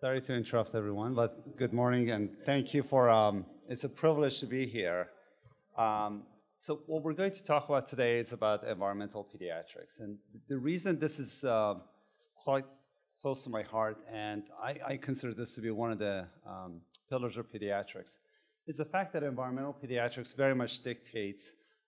Sorry to interrupt everyone, but good morning and thank you for, it's a privilege to be here. So what we're going to talk about today is about environmental pediatrics. And the reason this is quite close to my heart, and I consider this to be one of the pillars of pediatrics, is the fact that environmental pediatrics very much dictates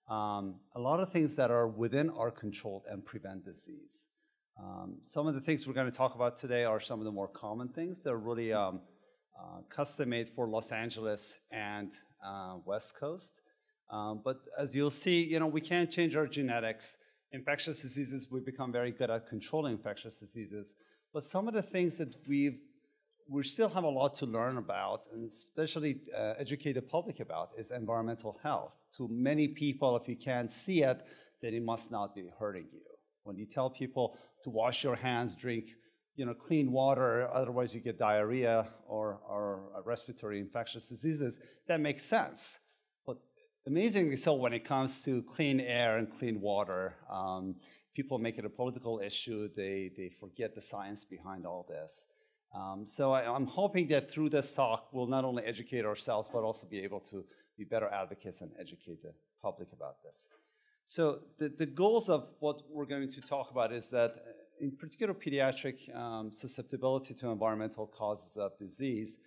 a lot of things that are within our control and prevent disease. Some of the things we're going to talk about today are some of the more common things. They're really custom-made for Los Angeles and West Coast. But as you'll see, we can't change our genetics. Infectious diseases, we've become very good at controlling infectious diseases. But some of the things that we still have a lot to learn about, and especially educate the public about, is environmental health. To many people, if you can't see it, then it must not be hurting you. When you tell people to wash your hands, drink clean water, otherwise you get diarrhea or respiratory infectious diseases, that makes sense. But amazingly so, when it comes to clean air and clean water, people make it a political issue. They forget the science behind all this. So I'm hoping that through this talk, we'll not only educate ourselves, but also be able to be better advocates and educate the public about this. So the goals of what we're going to talk about is that, in particular, pediatric susceptibility to environmental causes of disease.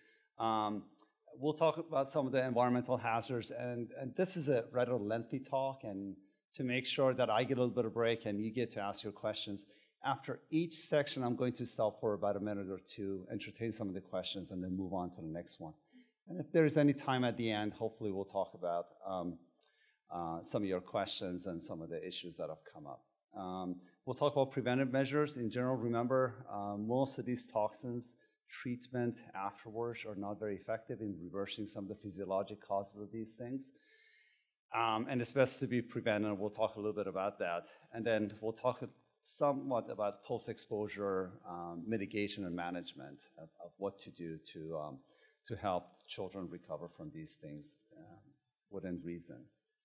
We'll talk about some of the environmental hazards, and this is a rather lengthy talk, and to make sure that I get a little bit of break and you get to ask your questions. After each section, I'm going to stop for about a minute or two, entertain some of the questions, and then move on to the next one. And if there's any time at the end, hopefully we'll talk about some of your questions and some of the issues that have come up. We'll talk about preventive measures. In general, remember, most of these toxins, treatment afterwards are not very effective in reversing some of the physiologic causes of these things. And it's best to be prevented. We'll talk a little bit about that. And then we'll talk somewhat about post-exposure mitigation and management of what to do to help children recover from these things within reason.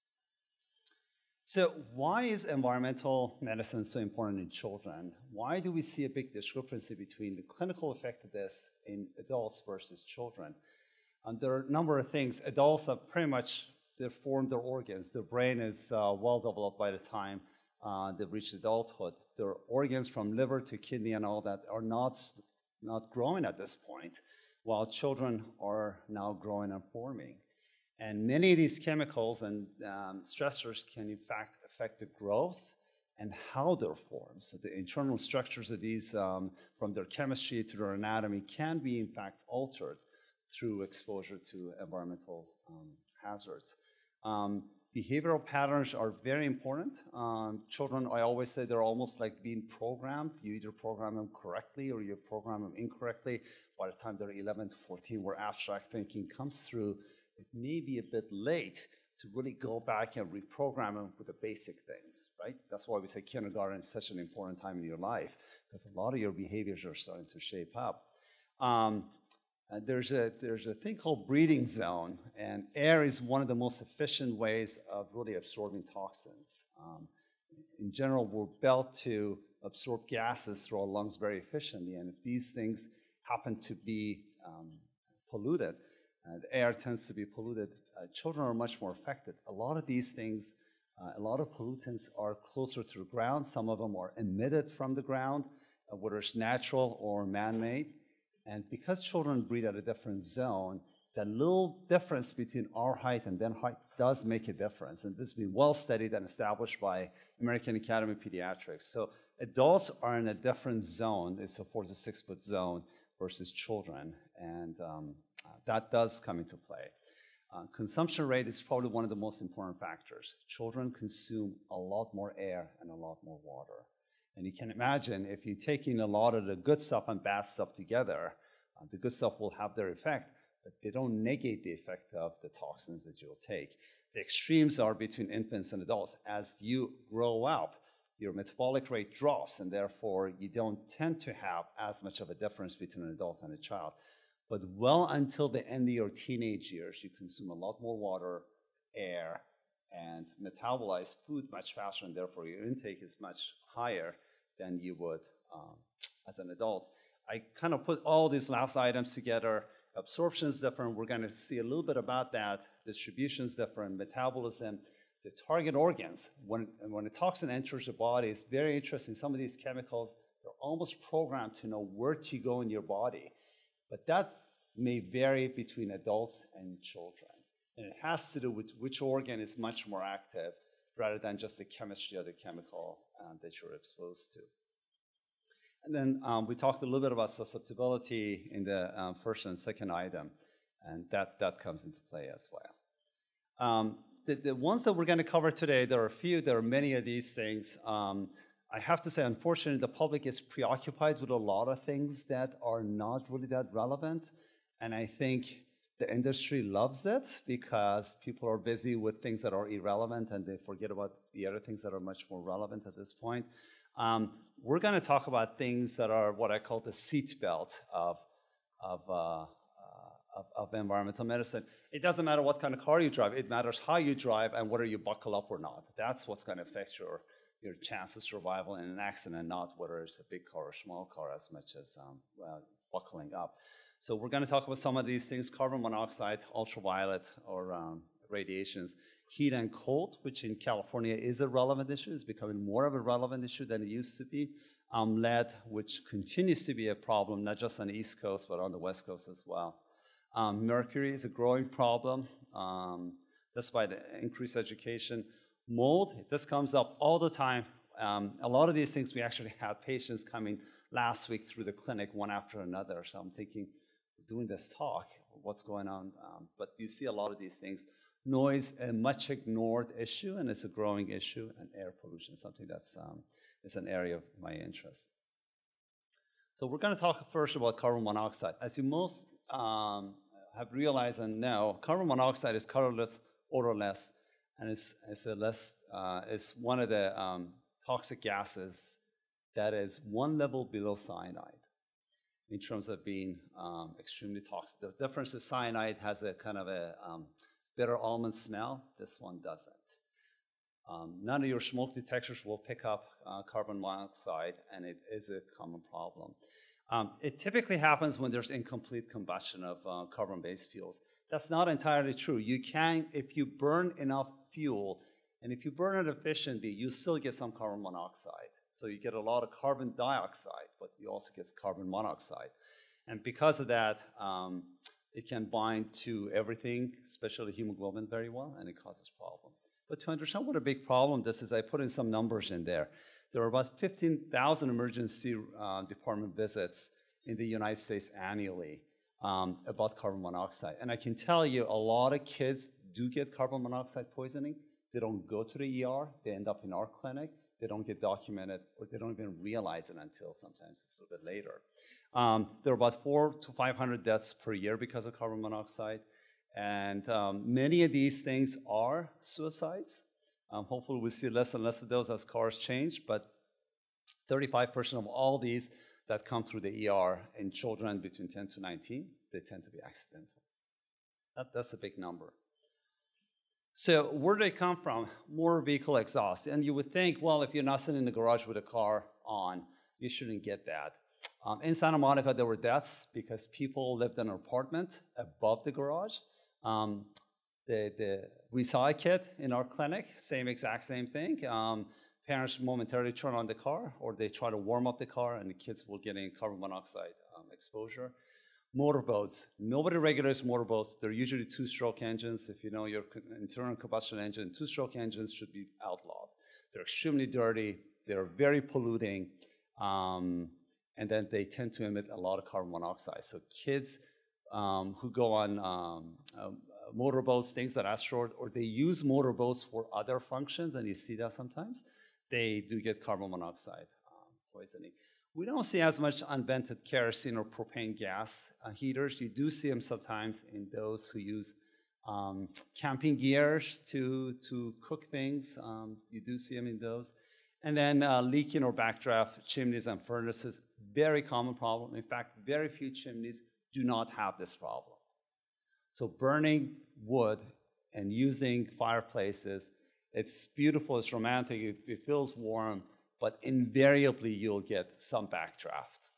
So why is environmental medicine so important in children? Why do we see a big discrepancy between the clinical effect of this in adults versus children? There are a number of things. Adults have pretty much, they've formed their organs. Their brain is well developed by the time they've reached adulthood. Their organs from liver to kidney and all that are not growing at this point, while children are now growing and forming. And many of these chemicals and stressors can, in fact, affect the growth and how they're formed. So the internal structures of these, from their chemistry to their anatomy, can be, in fact, altered through exposure to environmental hazards. Behavioral patterns are very important. Children, I always say, they're almost like being programmed. You either program them correctly or you program them incorrectly. By the time they're 11 to 14, where abstract thinking comes through, it may be a bit late to really go back and reprogram them with the basic things, right? That's why we say kindergarten is such an important time in your life, because a lot of your behaviors are starting to shape up. There's a thing called breathing zone, and air is one of the most efficient ways of really absorbing toxins. In general, we're built to absorb gases through our lungs very efficiently, and if these things happen to be polluted, the air tends to be polluted, children are much more affected. A lot of these things, a lot of pollutants are closer to the ground. Some of them are emitted from the ground, whether it's natural or man-made. And because children breathe at a different zone, that little difference between our height and their height does make a difference. And this has been well studied and established by American Academy of Pediatrics. So adults are in a different zone. It's a 4 to 6 foot zone versus children. And that does come into play. Consumption rate is probably one of the most important factors. Children consume a lot more air and a lot more water. And you can imagine if you're taking a lot of the good stuff and bad stuff together, the good stuff will have their effect, but they don't negate the effect of the toxins that you'll take. The extremes are between infants and adults. As you grow up, your metabolic rate drops, and therefore you don't tend to have as much of a difference between an adult and a child. But well until the end of your teenage years, you consume a lot more water, air, and metabolize food much faster, and therefore your intake is much higher than you would as an adult. I kind of put all these last items together. Absorption is different. We're going to see a little bit about that. Distribution is different. Metabolism, the target organs. When a toxin enters the body, it's very interesting. Some of these chemicals, they're almost programmed to know where to go in your body. But that may vary between adults and children. And it has to do with which organ is much more active rather than just the chemistry of the chemical that you're exposed to. And then we talked a little bit about susceptibility in the first and second item, and that comes into play as well. The ones that we're going to cover today, there are many of these things. I have to say, unfortunately, the public is preoccupied with a lot of things that are not really that relevant, and I think the industry loves it because people are busy with things that are irrelevant and they forget about the other things that are much more relevant at this point. We're going to talk about things that are what I call the seat belt of environmental medicine. It doesn't matter what kind of car you drive. It matters how you drive and whether you buckle up or not. That's what's going to affect your chance of survival in an accident, not whether it's a big car or a small car as much as buckling up. So we're going to talk about some of these things: carbon monoxide, ultraviolet, or radiations. Heat and cold, which in California is a relevant issue, is becoming more of a relevant issue than it used to be. Lead, which continues to be a problem, not just on the East Coast, but on the West Coast as well. Mercury is a growing problem, despite increased education. Mold, this comes up all the time. A lot of these things, we actually had patients coming last week through the clinic one after another. So I'm thinking, doing this talk, what's going on? But you see a lot of these things. Noise, a much ignored issue, and it's a growing issue, and air pollution, something that's is an area of my interest. So we're going to talk first about carbon monoxide. As you most have realized and know, carbon monoxide is colorless, odorless, and it's one of the toxic gases that is one level below cyanide in terms of being extremely toxic. The difference is cyanide has a kind of a bitter almond smell. This one doesn't. None of your smoke detectors will pick up carbon monoxide, and it is a common problem. It typically happens when there's incomplete combustion of carbon-based fuels. That's not entirely true. You can, if you burn enough fuel, and if you burn it efficiently, you still get some carbon monoxide. So you get a lot of carbon dioxide, but you also get carbon monoxide. And because of that, it can bind to everything, especially hemoglobin, very well, and it causes problems. But to understand what a big problem this is, I put in some numbers in there. There are about 15,000 emergency department visits in the United States annually about carbon monoxide. And I can tell you, a lot of kids do get carbon monoxide poisoning. They don't go to the ER. They end up in our clinic. They don't get documented, or they don't even realize it until sometimes it's a little bit later. There are about 400 to 500 deaths per year because of carbon monoxide. And many of these things are suicides. Hopefully we'll see less and less of those as cars change, but 35% of all these that come through the ER in children between 10 to 19, they tend to be accidental. That's a big number. So where do they come from? Motor vehicle exhaust. And you would think, well, if you're not sitting in the garage with a car on, you shouldn't get that. In Santa Monica, there were deaths because people lived in an apartment above the garage. We saw a kid in our clinic, exact same thing. Parents momentarily turn on the car, or they try to warm up the car, and the kids will get in carbon monoxide exposure. Motorboats. Nobody regulates motorboats. They're usually two-stroke engines. If you know your internal combustion engine, two-stroke engines should be outlawed. They're extremely dirty. They're very polluting. And then they tend to emit a lot of carbon monoxide. So kids who go on motorboats, things that are short, or they use motorboats for other functions, and you see that sometimes, they do get carbon monoxide poisoning. We don't see as much unvented kerosene or propane gas heaters. You do see them sometimes in those who use camping gears to cook things. You do see them in those. And then leaking or backdraft chimneys and furnaces, very common problem. In fact, very few chimneys do not have this problem. So burning wood and using fireplaces, it's beautiful, it's romantic, it feels warm, but invariably you'll get some backdraft.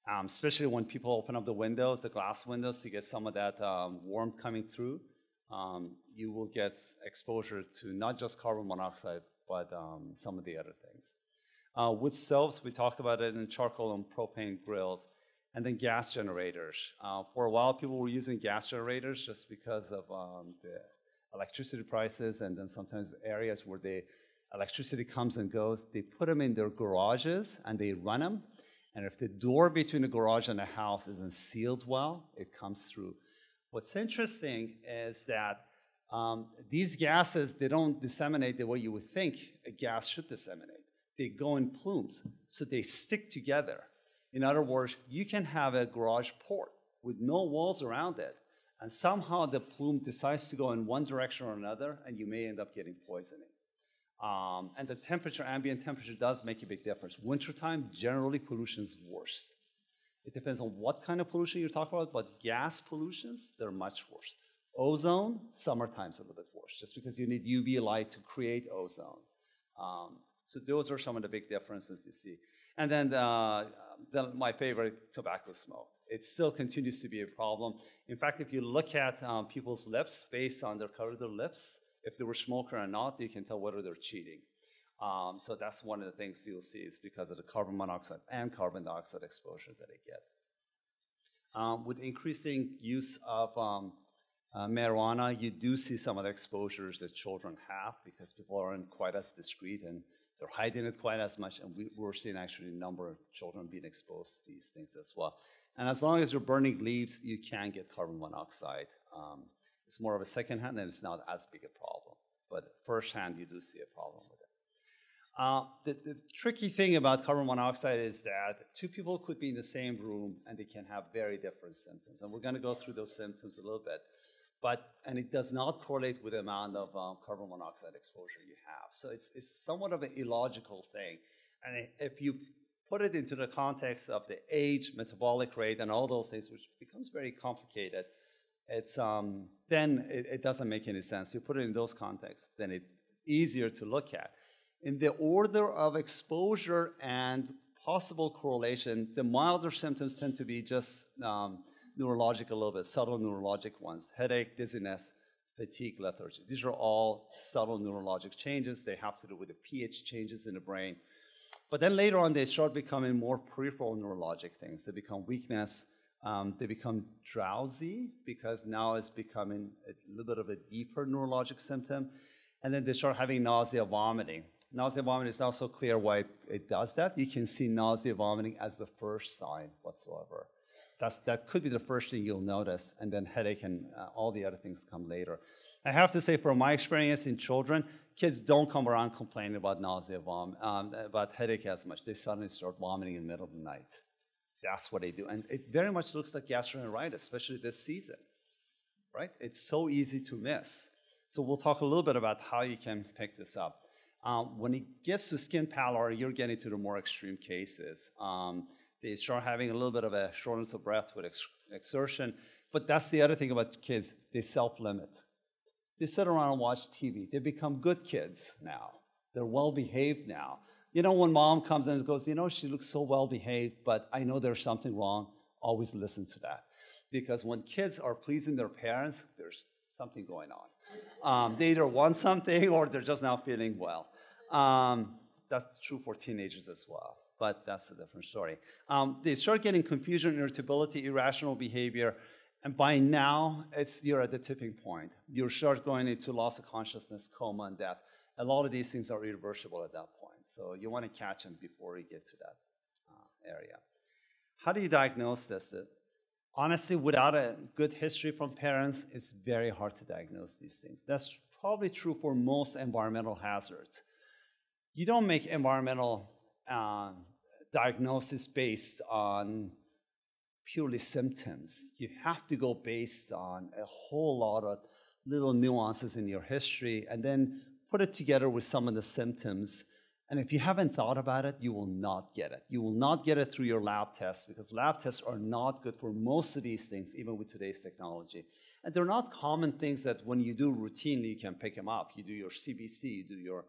especially when people open up the windows, the glass windows, to get some of that warmth coming through. You will get exposure to not just carbon monoxide, but some of the other things. Wood stoves, we talked about it, in charcoal and propane grills, and then gas generators. For a while, people were using gas generators just because of the electricity prices, and then sometimes areas where the electricity comes and goes, they put them in their garages and they run them. And if the door between the garage and the house isn't sealed well, it comes through. What's interesting is that these gases, they don't disseminate the way you would think a gas should disseminate. They go in plumes, so they stick together. In other words, you can have a garage port with no walls around it, and somehow the plume decides to go in one direction or another, and you may end up getting poisoning. And the temperature, ambient temperature, does make a big difference. Wintertime, generally, pollution is worse. It depends on what kind of pollution you're talking about, but gas pollutions, they're much worse. Ozone, summertime's a little bit worse, just because you need UV light to create ozone. So those are some of the big differences you see. And then my favorite, tobacco smoke. It still continues to be a problem. In fact, if you look at people's lips, based on their color of their lips, if they were smoker or not, you can tell whether they're cheating. So that's one of the things you'll see is because of the carbon monoxide and carbon dioxide exposure that they get. With increasing use of marijuana, you do see some of the exposures that children have because people aren't quite as discreet and they're hiding it quite as much, and we're seeing actually a number of children being exposed to these things as well. And as long as you're burning leaves, you can get carbon monoxide. It's more of a second hand, and it's not as big a problem. But first hand, you do see a problem with it. The tricky thing about carbon monoxide is that two people could be in the same room, and they can have very different symptoms. And we're going to go through those symptoms a little bit. And it does not correlate with the amount of carbon monoxide exposure you have. So it's somewhat of an illogical thing. And if you put it into the context of the age, metabolic rate, and all those things, which becomes very complicated, then it doesn't make any sense. You put it in those contexts, then it's easier to look at. In the order of exposure and possible correlation, the milder symptoms tend to be just neurologic a little bit, subtle neurologic ones, headache, dizziness, fatigue, lethargy. These are all subtle neurologic changes. They have to do with the pH changes in the brain. But then later on, they start becoming more peripheral neurologic things. They become weakness. They become drowsy because now it's becoming a little bit of a deeper neurologic symptom. And then they start having nausea, vomiting. Nausea, vomiting is not so clear why it does that. You can see nausea, vomiting as the first sign whatsoever. That could be the first thing you'll notice, and then headache and all the other things come later. I have to say, from my experience in children, kids don't come around complaining about nausea, about headache as much. They suddenly start vomiting in the middle of the night. That's what they do. And it very much looks like gastroenteritis, especially this season, right? It's so easy to miss. So we'll talk a little bit about how you can pick this up. When it gets to skin pallor, you're getting to the more extreme cases. They start having a little bit of a shortness of breath with exertion. But that's the other thing about kids. They self-limit. They sit around and watch TV. They become good kids now. They're well-behaved now. You know, when mom comes in and goes, you know, she looks so well-behaved, but I know there's something wrong, always listen to that. Because when kids are pleasing their parents, there's something going on. They either want something or they're just not feeling well. That's true for teenagers as well, but that's a different story. They start getting confusion, irritability, irrational behavior, and by now, you're at the tipping point. You start going into loss of consciousness, coma, and death. A lot of these things are irreversible at that point, so you want to catch them before you get to that area. How do you diagnose this? Honestly, without a good history from parents, it's very hard to diagnose these things. That's probably true for most environmental hazards. You don't make environmental diagnosis based on purely symptoms. You have to go based on a whole lot of little nuances in your history and then put it together with some of the symptoms. And if you haven't thought about it, you will not get it. You will not get it through your lab tests because lab tests are not good for most of these things, even with today's technology. And they're not common things that when you do routinely, you can pick them up. You do your CBC, you do your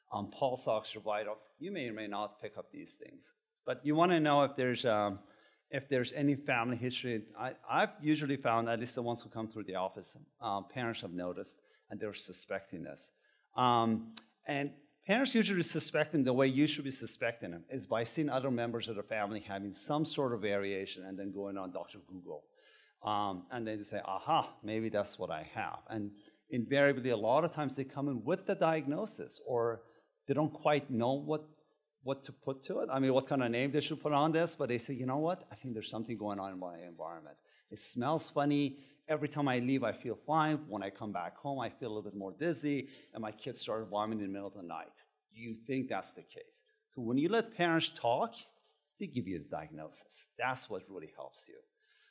pulse ox, your vitals. You may or may not pick up these things. But you want to know if there's if there's any family history. I've usually found, at least the ones who come through the office, parents have noticed and they're suspecting this. And parents usually suspect them the way you should be suspecting them is by seeing other members of the family having some sort of variation and then going on Dr. Google. And then they say, aha, maybe that's what I have. And invariably, a lot of times they come in with the diagnosis, or they don't quite know what to put to it. I mean, what kind of name they should put on this, but they say, you know what? I think there's something going on in my environment. It smells funny. Every time I leave, I feel fine. When I come back home, I feel a little bit more dizzy, and my kids start vomiting in the middle of the night. You think that's the case. So when you let parents talk, they give you the diagnosis. That's what really helps you.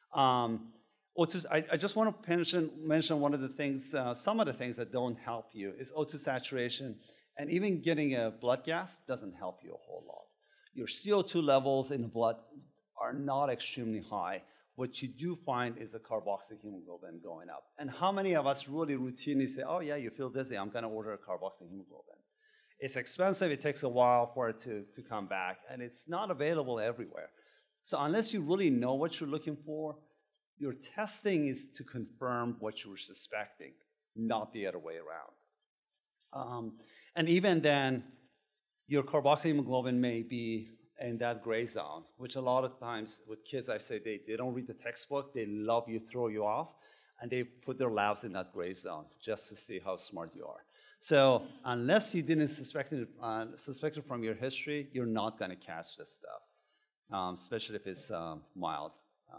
I just want to mention one of the things, some of the things that don't help you is O2 saturation, and even getting a blood gas doesn't help you a whole lot. Your CO2 levels in the blood are not extremely high. What you do find is the carboxyhemoglobin going up. And how many of us really routinely say, oh yeah, you feel dizzy, I'm going to order a carboxyhemoglobin. It's expensive, it takes a while for it to come back, and it's not available everywhere. So unless you really know what you're looking for, your testing is to confirm what you were suspecting, not the other way around. And even then, your carboxyhemoglobin may be in that gray zone, which a lot of times with kids, I say they don't read the textbook, they love you, throw you off, and they put their labs in that gray zone just to see how smart you are. So unless you didn't suspect it from your history, you're not going to catch this stuff, especially if it's mild.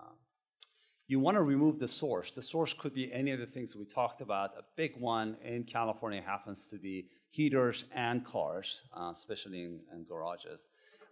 You want to remove the source. The source could be any of the things we talked about. A big one in California happens to be heaters and cars, especially in garages.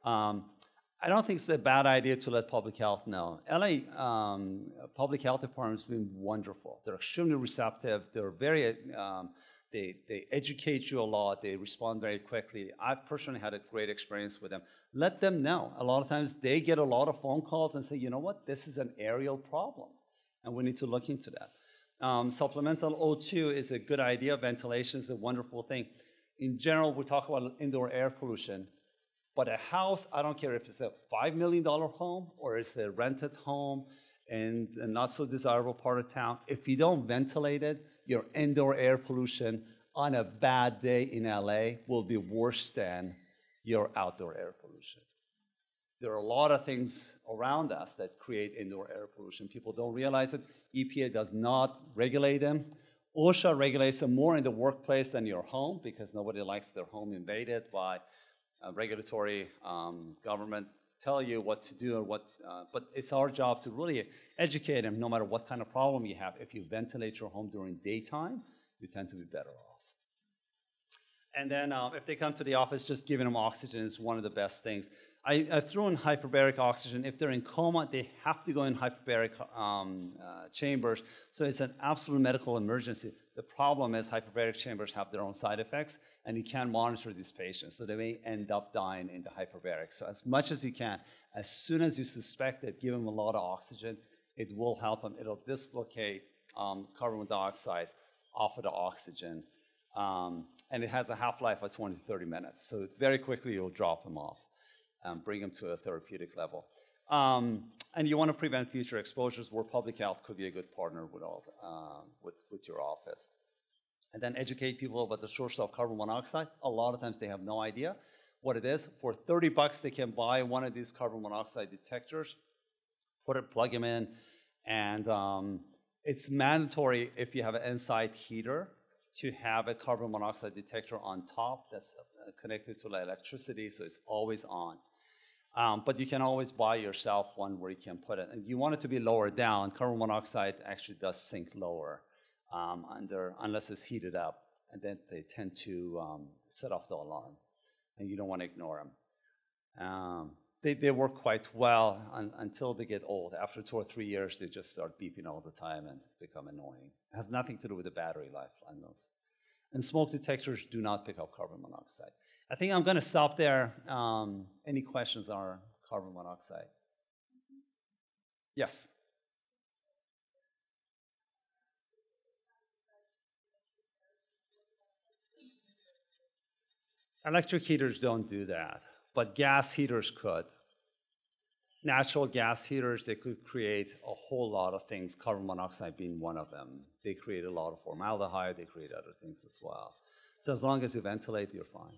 I don't think it's a bad idea to let public health know. LA public health department has been wonderful. They're extremely receptive. They're very, they educate you a lot. They respond very quickly. I've personally had a great experience with them. Let them know. A lot of times they get a lot of phone calls and say, you know what, this is an aerial problem, and we need to look into that. Supplemental O2 is a good idea. Ventilation is a wonderful thing. In general, we talk about indoor air pollution. But a house, I don't care if it's a $5 million home or it's a rented home in a not so desirable part of town, if you don't ventilate it, your indoor air pollution on a bad day in LA will be worse than your outdoor air pollution. There are a lot of things around us that create indoor air pollution. People don't realize it. EPA does not regulate them. OSHA regulates them more in the workplace than your home because nobody likes their home invaded by regulatory government tell you what to do or what, but it's our job to really educate them no matter what kind of problem you have. If you ventilate your home during daytime, you tend to be better off. And then if they come to the office, just giving them oxygen is one of the best things. I threw in hyperbaric oxygen. If they're in coma, they have to go in hyperbaric chambers. So it's an absolute medical emergency. The problem is hyperbaric chambers have their own side effects, and you can't monitor these patients. So they may end up dying in the hyperbaric. So as much as you can, as soon as you suspect it, give them a lot of oxygen. It will help them. It'll dislocate carbon dioxide off of the oxygen. And it has a half-life of 20 to 30 minutes. So very quickly, you'll drop them off. Bring them to a therapeutic level. And you want to prevent future exposures where public health could be a good partner with your office. And then educate people about the source of carbon monoxide. A lot of times they have no idea what it is. For $30, they can buy one of these carbon monoxide detectors, plug them in, and it's mandatory if you have an inside heater to have a carbon monoxide detector on top that's connected to the electricity, so it's always on. But you can always buy yourself one where you can put it. And you want it to be lower down. Carbon monoxide actually does sink lower unless it's heated up. And then they tend to set off the alarm. And you don't want to ignore them. They work quite well until they get old. After 2 or 3 years, they just start beeping all the time and become annoying. It has nothing to do with the battery life on those. And smoke detectors do not pick up carbon monoxide. I think I'm going to stop there. Any questions on carbon monoxide? Yes? Electric heaters don't do that, but gas heaters could. natural gas heaters, they could create a whole lot of things, carbon monoxide being one of them. They create a lot of formaldehyde, they create other things as well. So as long as you ventilate, you're fine.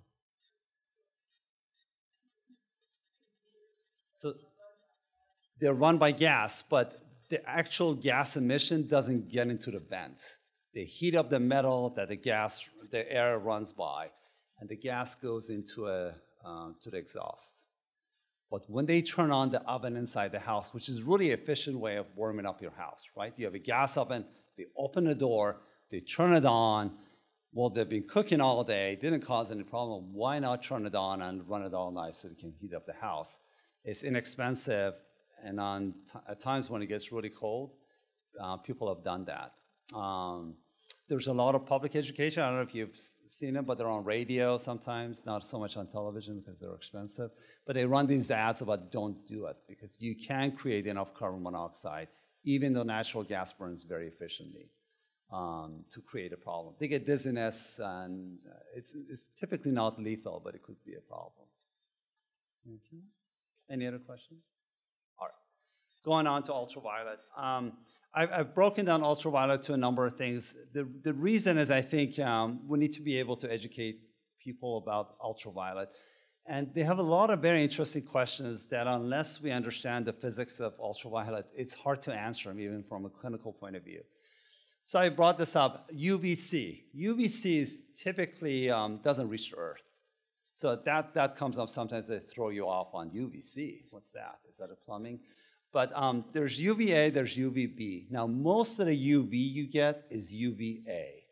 So they're run by gas, but the actual gas emission doesn't get into the vent. They heat up the metal that the air runs by, and the gas goes into to the exhaust. But when they turn on the oven inside the house, which is really an efficient way of warming up your house, right? You have a gas oven, they open the door, they turn it on. Well, they've been cooking all day, didn't cause any problem. Why not turn it on and run it all night so you can heat up the house? It's inexpensive, and at times when it gets really cold, people have done that. There's a lot of public education. I don't know if you've seen them, but they're on radio sometimes, not so much on television because they're expensive. But they run these ads about don't do it because you can create enough carbon monoxide, even though natural gas burns very efficiently, to create a problem. They get dizziness, and it's typically not lethal, but it could be a problem. Okay. Any other questions? All right. Going on to ultraviolet. I've broken down ultraviolet to a number of things. The reason is I think we need to be able to educate people about ultraviolet. And they have a lot of very interesting questions that unless we understand the physics of ultraviolet, it's hard to answer them even from a clinical point of view. So I brought this up, UVC. UVC is typically doesn't reach the Earth. So that comes up sometimes. They throw you off on UVC. What's that? Is that a plumbing? But there's UVA, there's UVB. Now, most of the UV you get is UVA.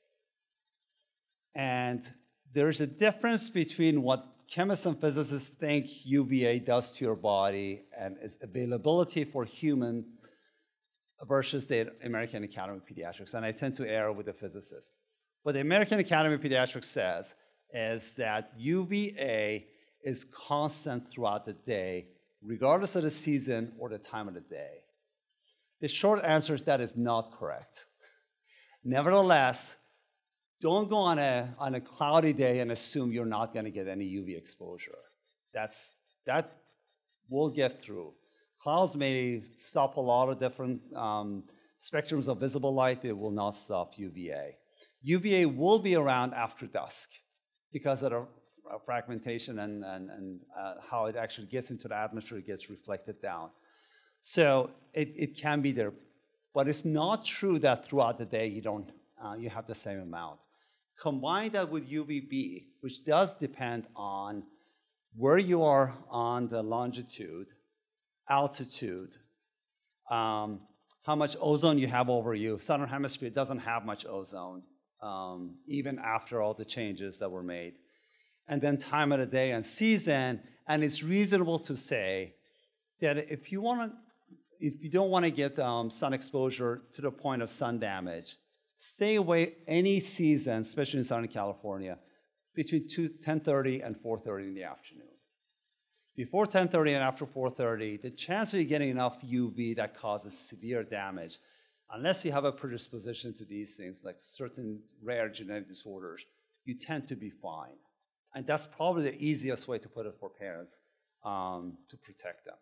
And there's a difference between what chemists and physicists think UVA does to your body and its availability for human versus the American Academy of Pediatrics. And I tend to err with the physicists. What the American Academy of Pediatrics says is that UVA is constant throughout the day, regardless of the season or the time of the day. The short answer is that is not correct. Nevertheless, don't go on a cloudy day and assume you're not going to get any UV exposure. That will get through. Clouds may stop a lot of different spectrums of visible light. They will not stop UVA. UVA will be around after dusk because of the fragmentation and how it actually gets into the atmosphere, it gets reflected down. So it can be there, but it's not true that throughout the day you have the same amount. Combine that with UVB, which does depend on where you are on the longitude, altitude, how much ozone you have over you. Southern Hemisphere doesn't have much ozone, even after all the changes that were made. And then time of the day and season, and it's reasonable to say that if you don't want to get sun exposure to the point of sun damage, stay away any season, especially in Southern California, between 10:30 and 4:30 in the afternoon. Before 10:30 and after 4:30, the chance of you getting enough UV that causes severe damage, unless you have a predisposition to these things, like certain rare genetic disorders, you tend to be fine. And that's probably the easiest way to put it for parents to protect them.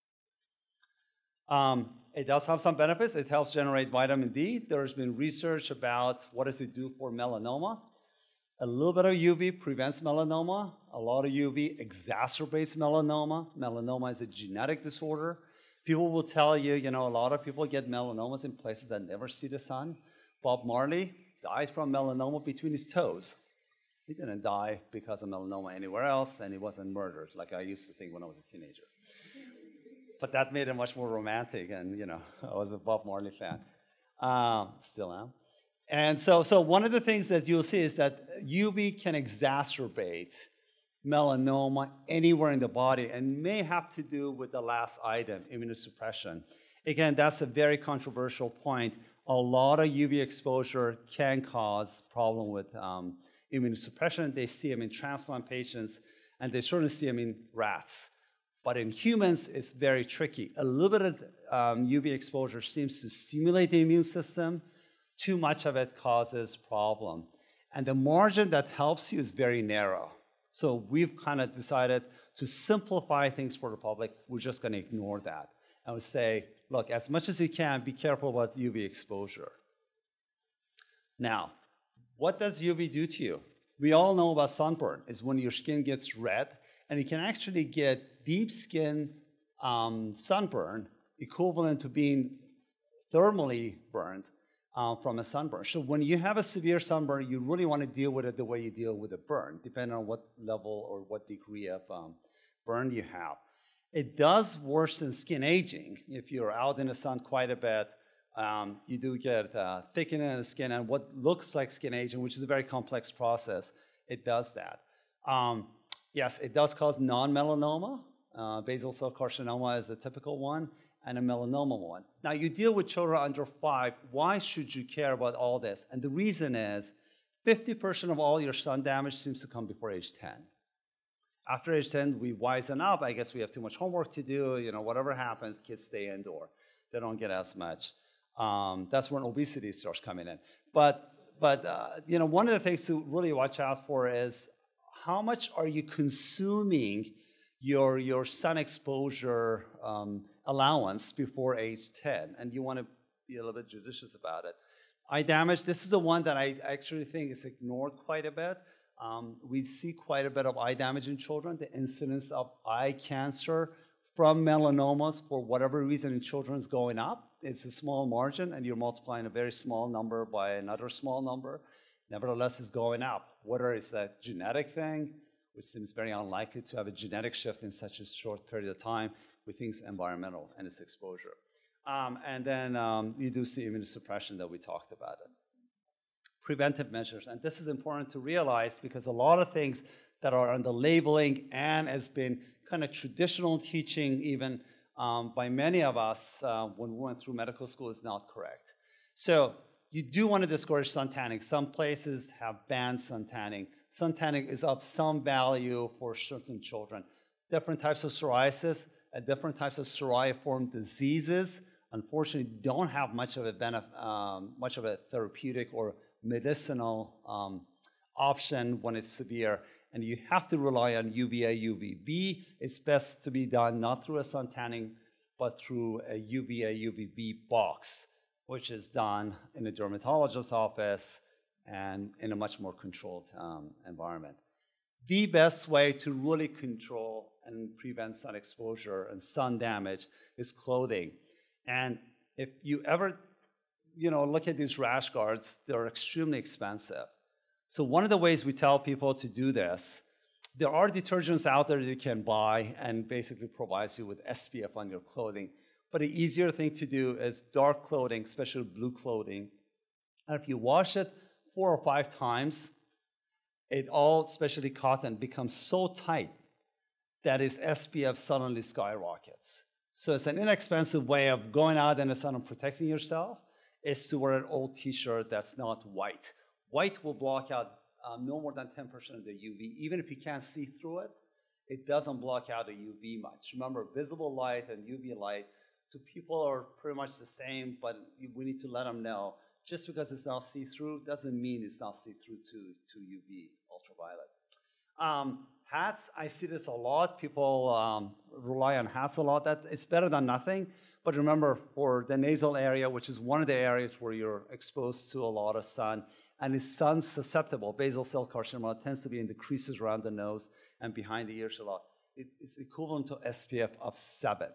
It does have some benefits. It helps generate vitamin D. There's been research about what does it do for melanoma. A little bit of UV prevents melanoma. A lot of UV exacerbates melanoma. Melanoma is a genetic disorder. People will tell you, a lot of people get melanomas in places that never see the sun. Bob Marley died from melanoma between his toes. He didn't die because of melanoma anywhere else, and he wasn't murdered, like I used to think when I was a teenager. But that made him much more romantic, and I was a Bob Marley fan. Still am. And so one of the things that you'll see is that UV can exacerbate melanoma anywhere in the body and may have to do with the last item, immunosuppression. Again, that's a very controversial point. A lot of UV exposure can cause problem with immunosuppression. They see them in transplant patients, and they certainly see them in rats. But in humans, it's very tricky. A little bit of UV exposure seems to stimulate the immune system. Too much of it causes problem. And the margin that helps you is very narrow. So we've kind of decided to simplify things for the public, we're just going to ignore that. And we say, look, as much as you can, be careful about UV exposure. Now, what does UV do to you? We all know about sunburn. Is when your skin gets red, and you can actually get deep skin sunburn equivalent to being thermally burned from a sunburn. So when you have a severe sunburn, you really want to deal with it the way you deal with a burn, depending on what level or what degree of burn you have. It does worsen skin aging. If you're out in the sun quite a bit, you do get thickening of the skin and what looks like skin aging, which is a very complex process. It does that. Yes, it does cause non-melanoma. Basal cell carcinoma is the typical one, and a melanoma one. Now, you deal with children under 5. Why should you care about all this? And the reason is 50% of all your sun damage seems to come before age 10. After age 10, we wisen up. I guess we have too much homework to do. You know, whatever happens, kids stay indoor. They don't get as much. That's when obesity starts coming in. But you know, one of the things to really watch out for is how much are you consuming your sun exposure allowance before age 10, and you want to be a little bit judicious about it. Eye damage, this is the one that I actually think is ignored quite a bit. We see quite a bit of eye damage in children. The incidence of eye cancer from melanomas, for whatever reason, in children is going up. It's a small margin, and you're multiplying a very small number by another small number. Nevertheless, it's going up. Whether it's a genetic thing, which seems very unlikely to have a genetic shift in such a short period of time, we think it's environmental and its exposure. And then you do see immunosuppression that we talked about it. Preventive measures, and this is important to realize because a lot of things that are on the labeling and has been kind of traditional teaching even by many of us when we went through medical school is not correct. So you do want to discourage sun tanning. Some places have banned sun tanning. Sun tanning is of some value for certain children. Different types of psoriasis and different types of psoriaform diseases, unfortunately, don't have much of a therapeutic or medicinal option when it's severe, and you have to rely on UVA, UVB. It's best to be done not through a sun tanning, but through a UVA, UVB box, which is done in a dermatologist's office and in a much more controlled environment. The best way to really control and prevent sun exposure and sun damage is clothing. And if you ever look at these rash guards, they're extremely expensive. So one of the ways we tell people to do this, there are detergents out there that you can buy and basically provides you with SPF on your clothing. But the easier thing to do is dark clothing, especially blue clothing. And if you wash it 4 or 5 times, it all, especially cotton, becomes so tight that its SPF suddenly skyrockets. So it's an inexpensive way of going out in the sun and protecting yourself is to wear an old t-shirt that's not white. White will block out no more than 10% of the UV. Even if you can't see through it, it doesn't block out the UV much. Remember, visible light and UV light to people are pretty much the same, but we need to let them know. Just because it's not see-through doesn't mean it's not see-through to UV, ultraviolet. Hats, I see this a lot. People rely on hats a lot. That it's better than nothing. But remember, for the nasal area, which is one of the areas where you're exposed to a lot of sun, and is sun susceptible, basal cell carcinoma tends to be in the creases around the nose and behind the ears a lot. It's equivalent to SPF of 7.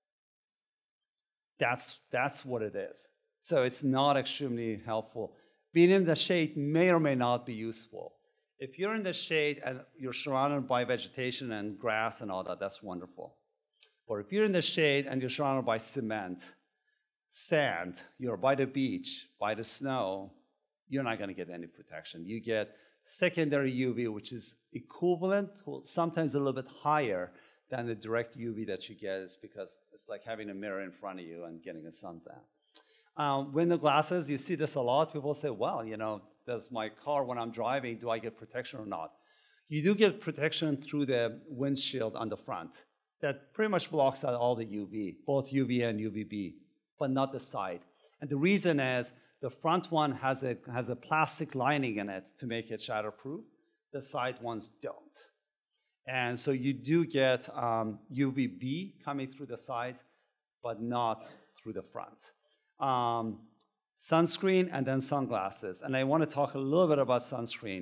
That's what it is. So it's not extremely helpful. Being in the shade may or may not be useful. If you're in the shade and you're surrounded by vegetation and grass and all that, that's wonderful. Or if you're in the shade and you're surrounded by cement, sand, you're by the beach, by the snow, you're not going to get any protection. You get secondary UV, which is equivalent, sometimes a little bit higher than the direct UV that you get. Is because it's like having a mirror in front of you and getting a suntan. Window glasses, you see this a lot. People say, well, does my car, when I'm driving, do I get protection or not? You do get protection through the windshield on the front. That pretty much blocks out all the UV, both UV and UVB, but not the side. And the reason is the front one has a plastic lining in it to make it shatterproof. The side ones don't. And so you do get UVB coming through the sides, but not through the front. Sunscreen and then sunglasses. And I want to talk a little bit about sunscreen.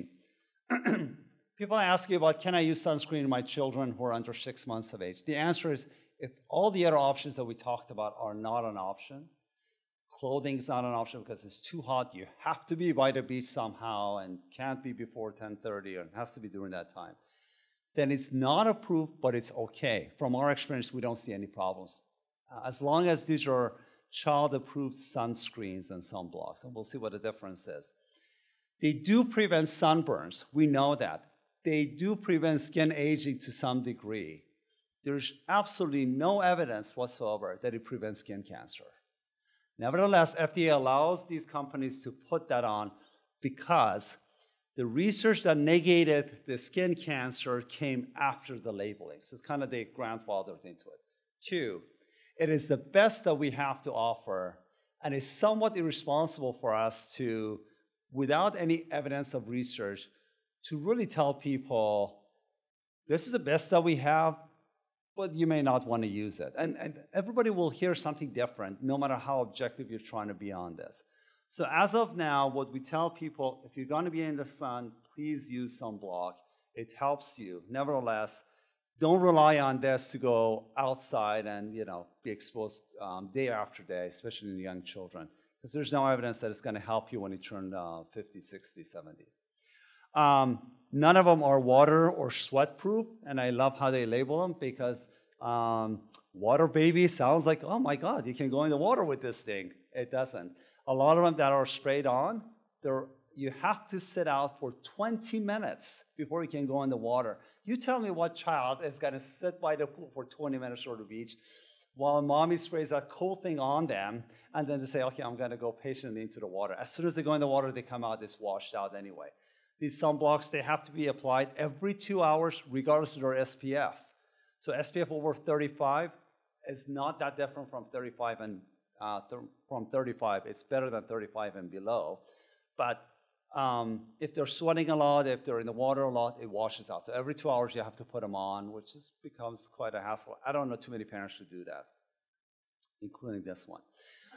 People ask you about, can I use sunscreen in my children who are under 6 months of age? The answer is, if all the other options that we talked about are not an option, clothing is not an option because it's too hot, you have to be by the beach somehow and can't be before 10:30 or it has to be during that time, then it's not approved, but it's okay. From our experience, we don't see any problems. As long as these are child-approved sunscreens and sunblocks, and we'll see what the difference is. They do prevent sunburns, we know that. They do prevent skin aging to some degree. There's absolutely no evidence whatsoever that it prevents skin cancer. Nevertheless, FDA allows these companies to put that on because the research that negated the skin cancer came after the labeling. So it's kind of they grandfathered into it. 2, it is the best that we have to offer, and it's somewhat irresponsible for us to, without any evidence of research, to really tell people, this is the best that we have, but you may not want to use it. And everybody will hear something different, no matter how objective you're trying to be on this. So as of now, what we tell people, if you're going to be in the sun, please use sunblock. It helps you. Nevertheless, don't rely on this to go outside and be exposed day after day, especially in young children, because there's no evidence that it's going to help you when you turn 50, 60, 70. None of them are water or sweat proof, and I love how they label them because water baby sounds like, oh my God, you can go in the water with this thing. It doesn't. A lot of them that are sprayed on, you have to sit out for 20 minutes before you can go in the water. You tell me what child is going to sit by the pool for 20 minutes or the beach while mommy sprays that cold thing on them, and then they say, okay, I'm going to go patiently into the water. As soon as they go in the water, they come out, it's washed out anyway. These sunblocks, they have to be applied every 2 hours, regardless of their SPF. So SPF over 35 is not that different from 35 and from 35. It's better than 35 and below. But if they're sweating a lot, if they're in the water a lot, it washes out. So every 2 hours you have to put them on, which becomes quite a hassle. I don't know too many parents who do that, including this one.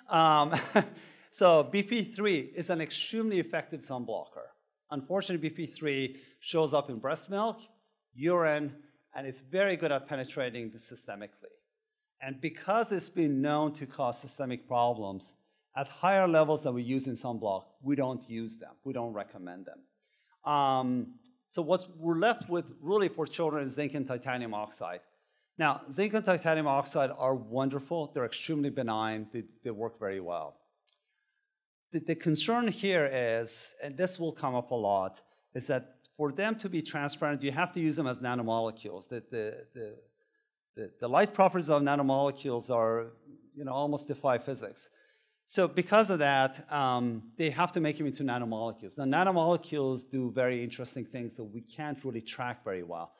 So BP3 is an extremely effective sunblocker. Unfortunately, BP3 shows up in breast milk, urine, and it's very good at penetrating systemically. And because it's been known to cause systemic problems, at higher levels than we use in sunblock, we don't use them. We don't recommend them. So what we're left with really for children is zinc and titanium oxide. Now, zinc and titanium oxide are wonderful. They're extremely benign. They work very well. The concern here is, and this will come up a lot, is that for them to be transparent, you have to use them as nanomolecules. The light properties of nanomolecules are, almost defy physics. So because of that, they have to make them into nanomolecules. Now, nanomolecules do very interesting things that we can't really track very well.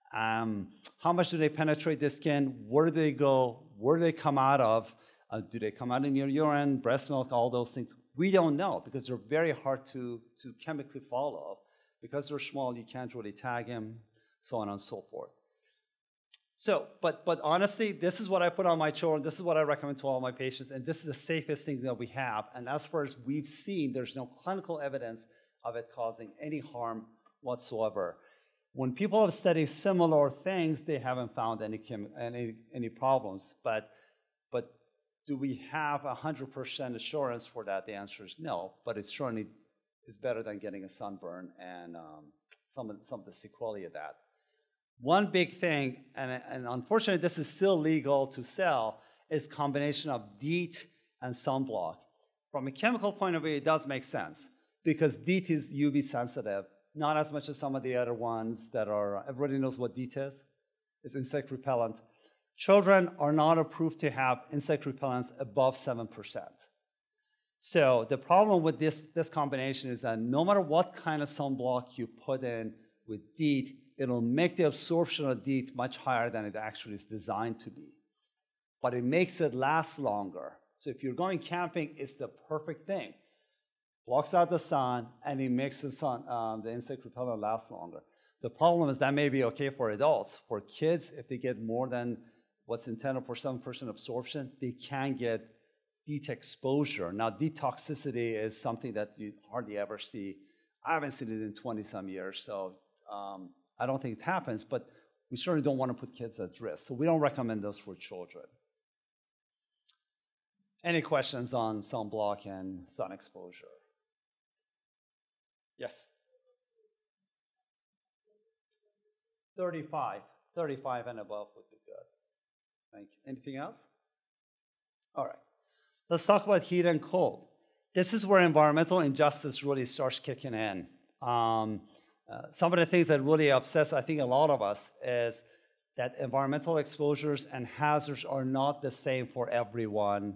How much do they penetrate the skin? Where do they go? Where do they come out of? Do they come out in your urine, breast milk, all those things? We don't know because they're very hard to chemically follow. Because they're small, you can't really tag them, so on and so forth. So, but honestly, this is what I put on my children. This is what I recommend to all my patients, and this is the safest thing that we have. And as far as we've seen, there's no clinical evidence of it causing any harm whatsoever. When people have studied similar things, they haven't found any problems. But do we have 100% assurance for that? The answer is no. But it certainly is better than getting a sunburn and some of the sequelae of that. One big thing, and unfortunately this is still legal to sell, is combination of DEET and sunblock. From a chemical point of view, it does make sense because DEET is UV sensitive, not as much as some of the other ones that are, everybody knows what DEET is. It's insect repellent. Children are not approved to have insect repellents above 7%. So the problem with this combination is that no matter what kind of sunblock you put in with DEET, it'll make the absorption of DEET much higher than it actually is designed to be. But it makes it last longer. So if you're going camping, it's the perfect thing. Blocks out the sun, and it makes the insect repellent last longer. The problem is that may be okay for adults. For kids, if they get more than what's intended for 7% absorption, they can get DEET exposure. Now, DEET toxicity is something that you hardly ever see. I haven't seen it in 20-some years, so I don't think it happens, but we certainly don't want to put kids at risk. So we don't recommend those for children. Any questions on sunblock and sun exposure? Yes? 35 and above would be good. Thank you. Anything else? All right. Let's talk about heat and cold. This is where environmental injustice really starts kicking in. Some of the things that really upsets, I think, a lot of us is that environmental exposures and hazards are not the same for everyone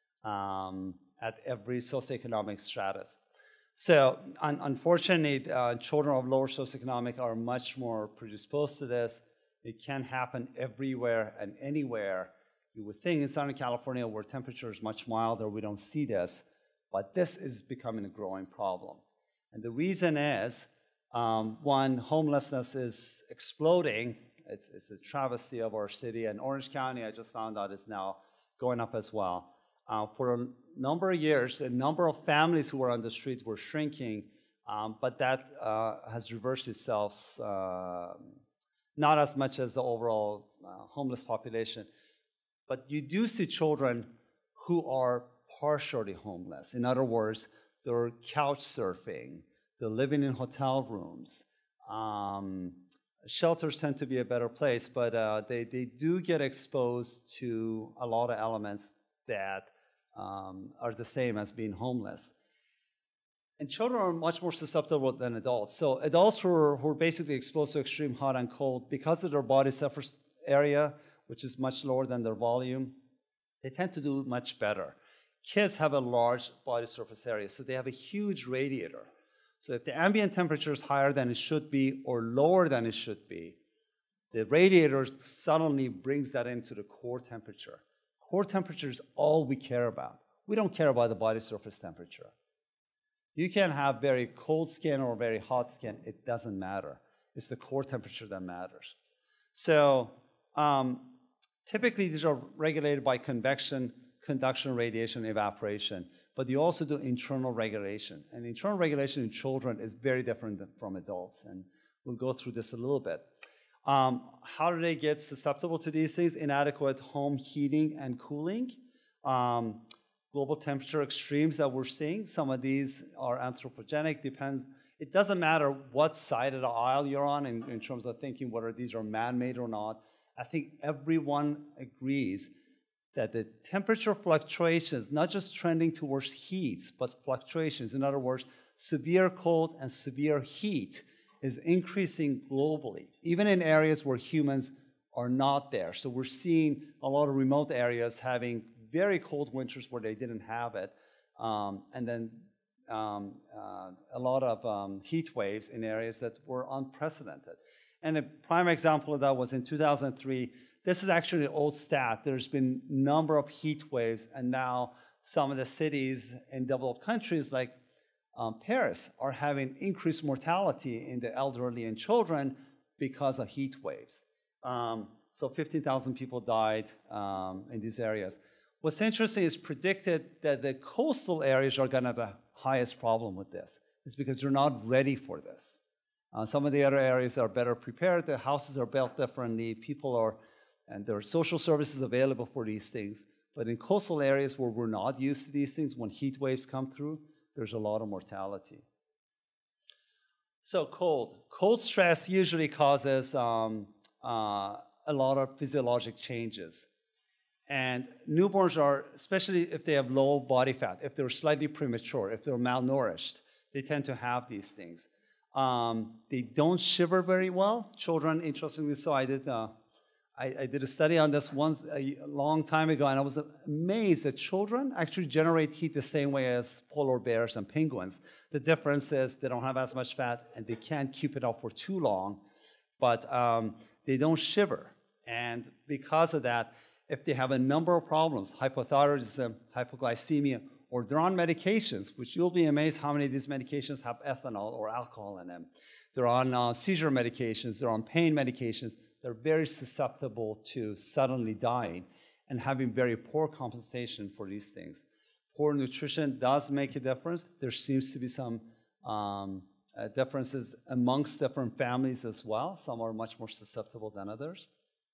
at every socioeconomic stratus. So unfortunately, children of lower socioeconomic are much more predisposed to this. It can happen everywhere and anywhere. You would think in Southern California, where temperature is much milder, we don't see this, but this is becoming a growing problem. And the reason is, one, homelessness is exploding. It's a travesty of our city, and Orange County, I just found out, is now going up as well. For a number of years, the number of families who were on the street were shrinking, but that has reversed itself, not as much as the overall homeless population. But you do see children who are partially homeless. In other words, they're couch surfing, they're living in hotel rooms. Shelters tend to be a better place, but they do get exposed to a lot of elements that are the same as being homeless. And children are much more susceptible than adults. So adults who are basically exposed to extreme hot and cold, because of their body surface area, which is much lower than their volume, they tend to do much better. Kids have a large body surface area, so they have a huge radiator. So if the ambient temperature is higher than it should be or lower than it should be, the radiator suddenly brings that into the core temperature. Core temperature is all we care about. We don't care about the body surface temperature. You can have very cold skin or very hot skin. It doesn't matter. It's the core temperature that matters. So typically, these are regulated by convection, conduction, radiation, evaporation. But you also do internal regulation. And internal regulation in children is very different from adults. And we'll go through this a little bit. How do they get susceptible to these things? Inadequate home heating and cooling. Global temperature extremes that we're seeing. Some of these are anthropogenic. It doesn't matter what side of the aisle you're on in terms of thinking whether these are man-made or not. I think everyone agrees that the temperature fluctuations, not just trending towards heats, but fluctuations, in other words, severe cold and severe heat is increasing globally, even in areas where humans are not there. So we're seeing a lot of remote areas having very cold winters where they didn't have it, and then a lot of heat waves in areas that were unprecedented. And a prime example of that was in 2003. This is actually an old stat. There's been a number of heat waves, and now some of the cities in developed countries like Paris are having increased mortality in the elderly and children because of heat waves. So 15,000 people died in these areas. What's interesting is predicted that the coastal areas are going to have the highest problem with this. It's because they're not ready for this. Some of the other areas are better prepared. The houses are built differently. And there are social services available for these things. But in coastal areas where we're not used to these things, when heat waves come through, there's a lot of mortality. So cold. Cold stress usually causes a lot of physiologic changes. And newborns are, especially if they have low body fat, if they're slightly premature, if they're malnourished, they tend to have these things. They don't shiver very well. Children, interestingly, so I did a study on this once a long time ago, and I was amazed that children actually generate heat the same way as polar bears and penguins. The difference is they don't have as much fat, and they can't keep it up for too long, but they don't shiver. And because of that, if they have a number of problems, hypothyroidism, hypoglycemia, or they're on medications, which you'll be amazed how many of these medications have ethanol or alcohol in them. they're on seizure medications, they're on pain medications, they're very susceptible to suddenly dying and having very poor compensation for these things. Poor nutrition does make a difference. There seems to be some differences amongst different families as well. Some are much more susceptible than others.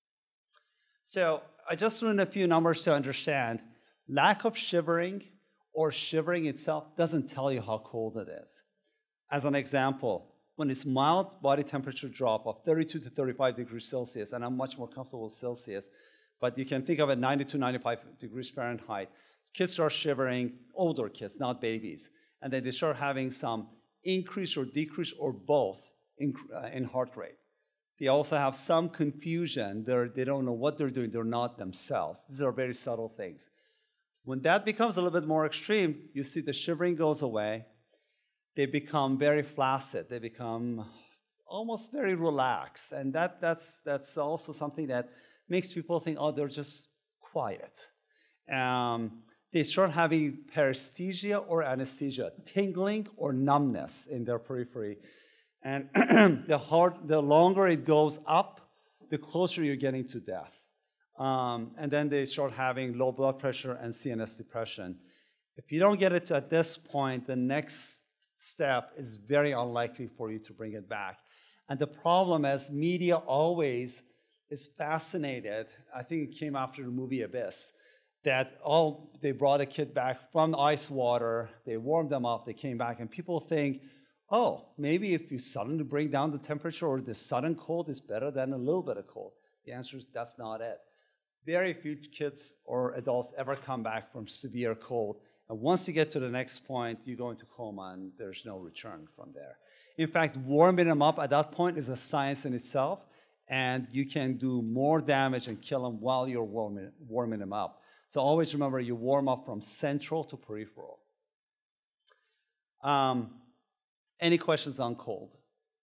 So I just learned a few numbers to understand. Lack of shivering or shivering itself doesn't tell you how cold it is. As an example, when it's mild body temperature drop of 32 to 35 degrees Celsius, and I'm much more comfortable with Celsius, but you can think of it 90 to 95 degrees Fahrenheit, kids start shivering, older kids, not babies, and then they start having some increase or decrease or both in heart rate. They also have some confusion. They don't know what they're doing. They're not themselves. These are very subtle things. When that becomes a little bit more extreme, you see the shivering goes away. They become very flaccid. They become almost very relaxed. And that's also something that makes people think, oh, they're just quiet. They start having paresthesia or anesthesia, tingling or numbness in their periphery. And the longer it goes up, the closer you're getting to death. And then they start having low blood pressure and CNS depression. If you don't get it at this point, the next step is very unlikely for you to bring it back. And the problem is media always is fascinated. I think it came after the movie Abyss, that they brought a kid back from the ice water, they warmed them up, they came back, and people think, oh, maybe if you suddenly bring down the temperature or the sudden cold is better than a little bit of cold. The answer is that's not it. Very few kids or adults ever come back from severe cold. And once you get to the next point, you go into coma and there's no return from there. In fact, warming them up at that point is a science in itself, and you can do more damage and kill them while you're warming them up. So always remember, you warm up from central to peripheral. Any questions on cold?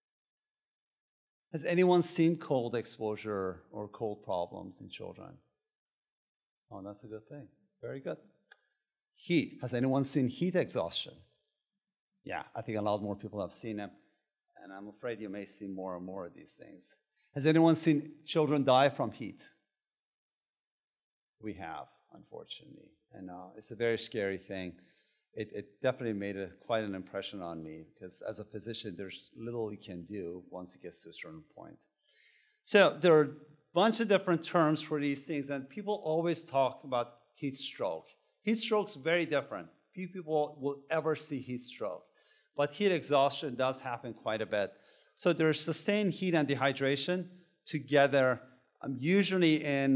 Has anyone seen cold exposure or cold problems in children? Oh, that's a good thing. Very good. Heat. Has anyone seen heat exhaustion? Yeah, I think a lot more people have seen them. And I'm afraid you may see more and more of these things. Has anyone seen children die from heat? We have, unfortunately. And it's a very scary thing. It definitely made quite an impression on me, because as a physician, there's little you can do once it gets to a certain point. So there are a bunch of different terms for these things, and people always talk about heat stroke. Heat stroke's very different. Few people will ever see heat stroke, but heat exhaustion does happen quite a bit. So there's sustained heat and dehydration together, usually in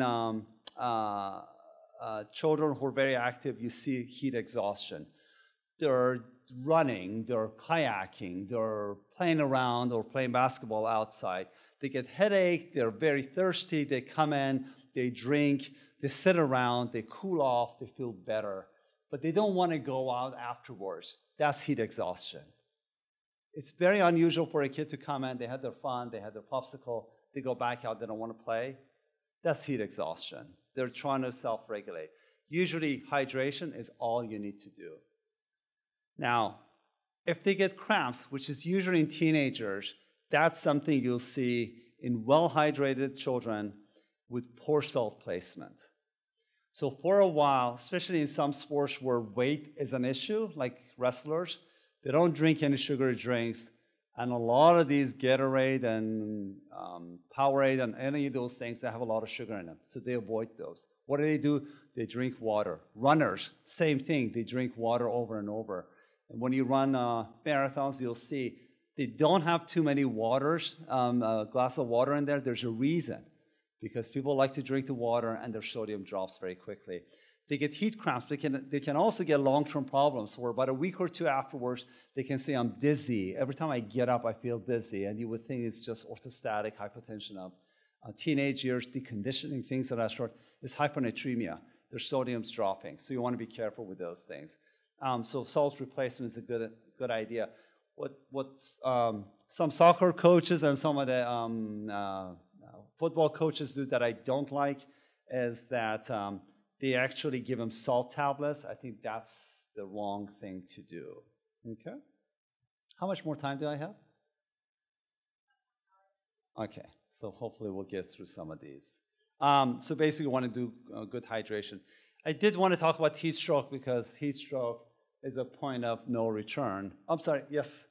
children who are very active, you see heat exhaustion. They're running, they're kayaking, they're playing around or playing basketball outside. They get headache, they're very thirsty, they come in, they drink, they sit around, they cool off, they feel better. But they don't want to go out afterwards. That's heat exhaustion. It's very unusual for a kid to come in, they had their fun, they had their popsicle, they go back out, they don't want to play. That's heat exhaustion. They're trying to self-regulate. Usually hydration is all you need to do. Now, if they get cramps, which is usually in teenagers, that's something you'll see in well-hydrated children with poor salt placement. So for a while, especially in some sports where weight is an issue, like wrestlers, they don't drink any sugary drinks, and a lot of these Gatorade and Powerade and any of those things, they have a lot of sugar in them, so they avoid those. What do? They drink water. Runners, same thing, they drink water over and over. And when you run marathons, you'll see they don't have too many waters, a glass of water in there. There's a reason, because people like to drink the water and their sodium drops very quickly. They get heat cramps. They can also get long-term problems where about a week or two afterwards, they can say, I'm dizzy. Every time I get up, I feel dizzy. And you would think it's just orthostatic hypotension of teenage years, deconditioning, things of that sort. It's hyponatremia. Their sodium's dropping. So you want to be careful with those things. So salt replacement is a good idea. What some soccer coaches and some of the football coaches do that I don't like is that they actually give them salt tablets. I think that's the wrong thing to do. Okay? How much more time do I have? Okay, so hopefully we'll get through some of these. So basically, we want to do good hydration. I did want to talk about heat stroke because heat stroke is a point of no return. I'm sorry, yes?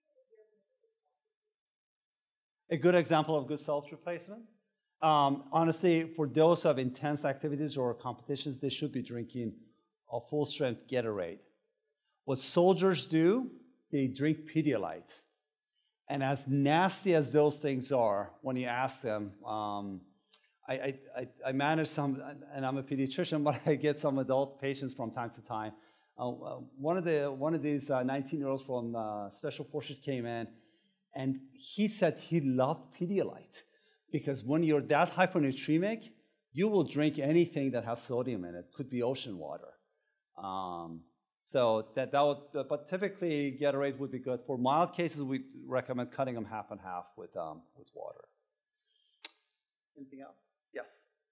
A good example of good salt replacement? Honestly, for those who have intense activities or competitions, they should be drinking a full-strength Gatorade. What soldiers do, they drink Pedialyte. And as nasty as those things are, when you ask them, I manage some, and I'm a pediatrician, but I get some adult patients from time to time. One of these 19-year-olds from Special Forces came in, and he said he loved Pedialyte because when you're that hyponatremic, you will drink anything that has sodium in it. Could be ocean water. So that would, but typically Gatorade would be good. For mild cases, we recommend cutting them half and half with water. Anything else? Yes.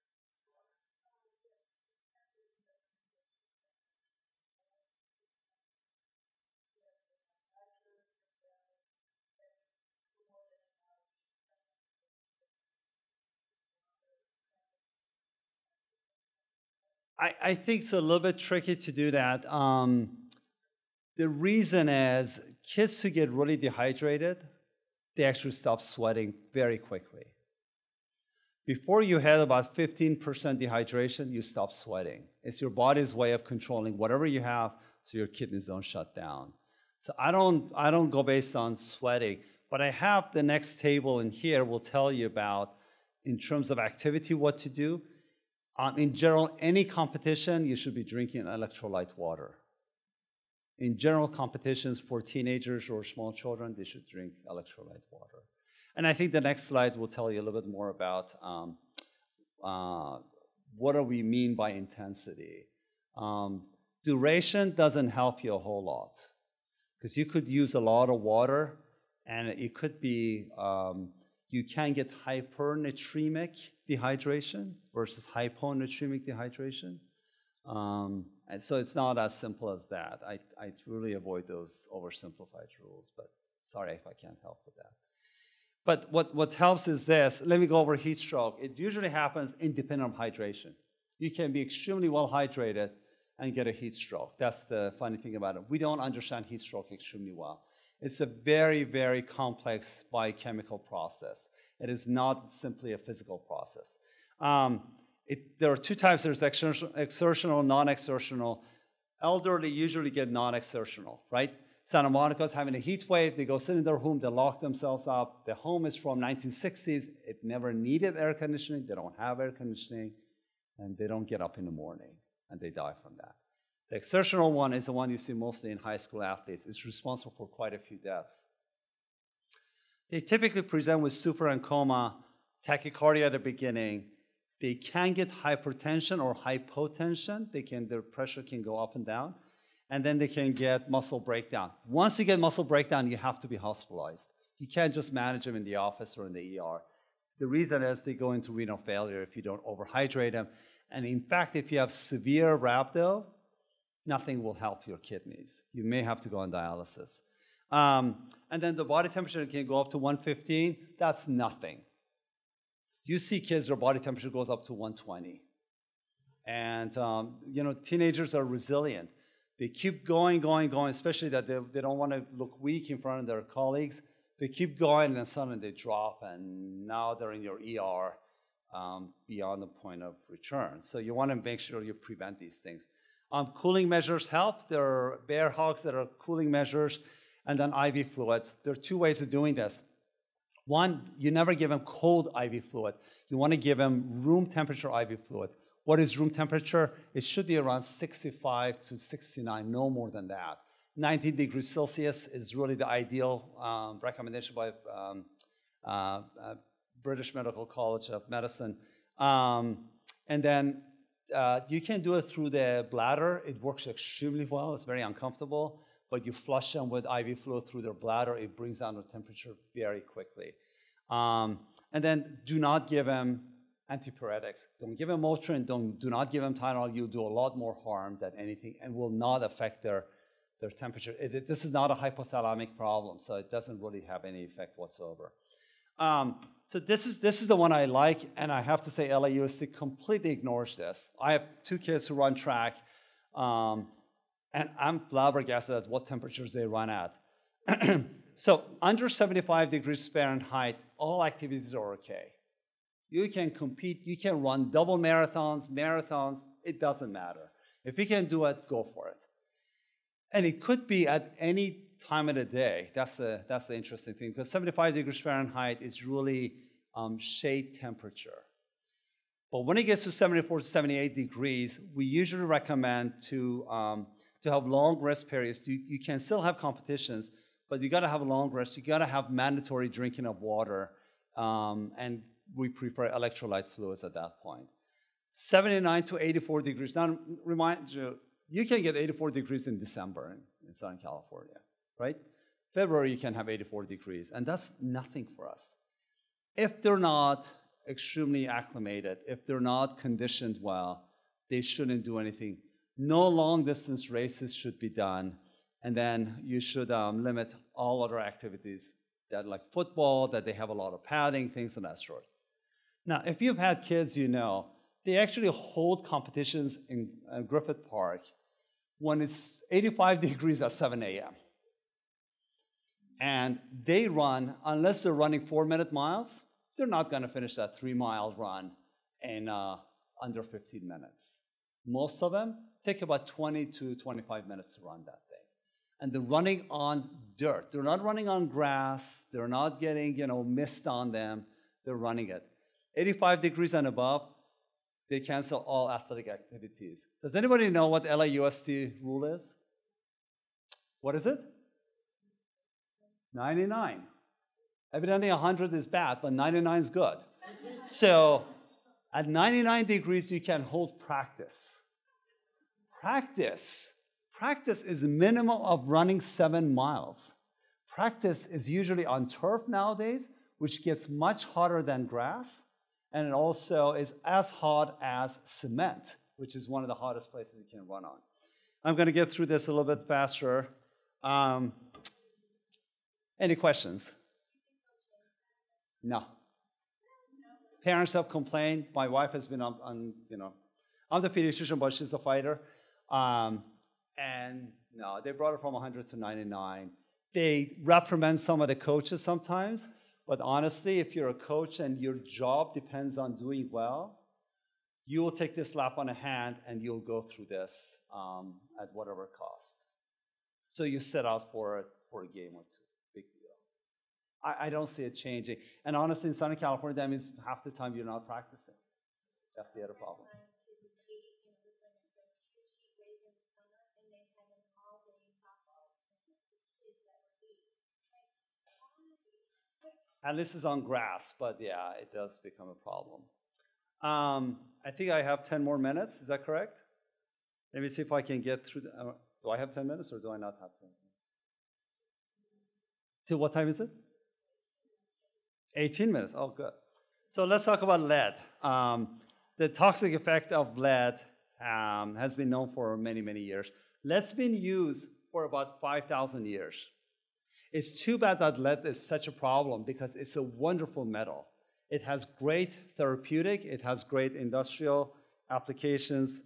I think it's a little bit tricky to do that. The reason is kids who get really dehydrated, they actually stop sweating very quickly. Before you had about 15% dehydration, you stop sweating. It's your body's way of controlling whatever you have so your kidneys don't shut down. So I don't go based on sweating, but I have the next table in here will tell you about, in terms of activity, what to do. In general, any competition, you should be drinking electrolyte water. In general competitions for teenagers or small children, they should drink electrolyte water. And I think the next slide will tell you a little bit more about what do we mean by intensity. Duration doesn't help you a whole lot because you could use a lot of water and it could be, you can get hypernatremic dehydration versus hyponatremic dehydration. And so it's not as simple as that. I really avoid those oversimplified rules, but sorry if I can't help with that. But what helps is this. Let me go over heat stroke. It usually happens independent of hydration. You can be extremely well hydrated and get a heat stroke. That's the funny thing about it. We don't understand heat stroke extremely well. It's a very, very complex biochemical process. It is not simply a physical process. There are two types. There's exertional, non-exertional. Elderly usually get non-exertional, right? Santa Monica's having a heat wave. They go sit in their home. They lock themselves up. The home is from 1960s. It never needed air conditioning. They don't have air conditioning. And they don't get up in the morning. And they die from that. The exertional one is the one you see mostly in high school athletes. It's responsible for quite a few deaths. They typically present with stupor and coma, tachycardia at the beginning. They can get hypertension or hypotension. Their pressure can go up and down. And then they can get muscle breakdown. Once you get muscle breakdown, you have to be hospitalized. You can't just manage them in the office or in the ER. The reason is they go into renal failure if you don't overhydrate them. And in fact, if you have severe rhabdo, nothing will help your kidneys. You may have to go on dialysis. And then the body temperature can go up to 115. That's nothing. You see kids, their body temperature goes up to 120. And teenagers are resilient. They keep going, especially that they don't want to look weak in front of their colleagues. They keep going, and then suddenly they drop, and now they're in your ER beyond the point of return. So you want to make sure you prevent these things. Cooling measures help. There are bear hugs that are cooling measures, and then IV fluids. There are two ways of doing this. One, you never give them cold IV fluid. You want to give them room temperature IV fluid. What is room temperature? It should be around 65 to 69, no more than that. 19 degrees Celsius is really the ideal recommendation by British Medical College of Medicine. And then you can do it through the bladder. It works extremely well. It's very uncomfortable. But you flush them with IV fluid through their bladder. It brings down the temperature very quickly. And then do not give them antipyretics. Don't give them Motrin. Do not give them Tylenol. You'll do a lot more harm than anything and will not affect their temperature. This is not a hypothalamic problem, so it doesn't really have any effect whatsoever. So this is the one I like, and I have to say LAUSD completely ignores this. I have 2 kids who run track, and I'm flabbergasted at what temperatures they run at. So under 75 degrees Fahrenheit, all activities are okay. You can compete, you can run double marathons, it doesn't matter. If you can do it, go for it. And it could be at any time of the day. That's the interesting thing, because 75 degrees Fahrenheit is really shade temperature. But when it gets to 74 to 78 degrees, we usually recommend to have long rest periods. You can still have competitions, but you got to have a long rest. You got to have mandatory drinking of water, and we prefer electrolyte fluids at that point. 79 to 84 degrees. Now, remind you, you can get 84 degrees in December in Southern California, right? February, you can have 84 degrees, and that's nothing for us. If they're not extremely acclimated, if they're not conditioned well, they shouldn't do anything. No long-distance races should be done, and then you should limit all other activities that, like football, that they have a lot of padding, things of that sort. Now, if you've had kids, you know, they actually hold competitions in Griffith Park when it's 85 degrees at 7 a.m. And they run, unless they're running 4-minute miles, they're not going to finish that 3-mile run in under 15 minutes. Most of them take about 20 to 25 minutes to run that thing. And they're running on dirt. They're not running on grass. They're not getting, mist on them. They're running it. 85 degrees and above, they cancel all athletic activities. Does anybody know what LAUSD rule is? What is it? 99. Evidently 100 is bad, but 99 is good. So at 99 degrees, you can hold practice. Practice is a minimum of running 7 miles. Practice is usually on turf nowadays, which gets much hotter than grass, and it also is as hot as cement, which is one of the hottest places you can run on. I'm going to get through this a little bit faster. Any questions? No. Parents have complained. My wife has been I'm the pediatrician, but she's the fighter. And no, they brought her from 100 to 99. They reprimand some of the coaches sometimes, but honestly, if you're a coach and your job depends on doing well, you will take this slap on the hand and you'll go through this at whatever cost. So you set out for a game or two. Big deal. I don't see it changing. And honestly, in Southern California, that means half the time you're not practicing. That's the other problem. And this is on grass, but yeah, it does become a problem. I think I have 10 more minutes. Is that correct? Let me see if I can get through. Do I have 10 minutes or do I not have 10 minutes? So what time is it? 18 minutes. Oh, good. So let's talk about lead. The toxic effect of lead has been known for many, many years. Lead's been used for about 5,000 years. It's too bad that lead is such a problem because it's a wonderful metal. It has great therapeutic, it has great industrial applications.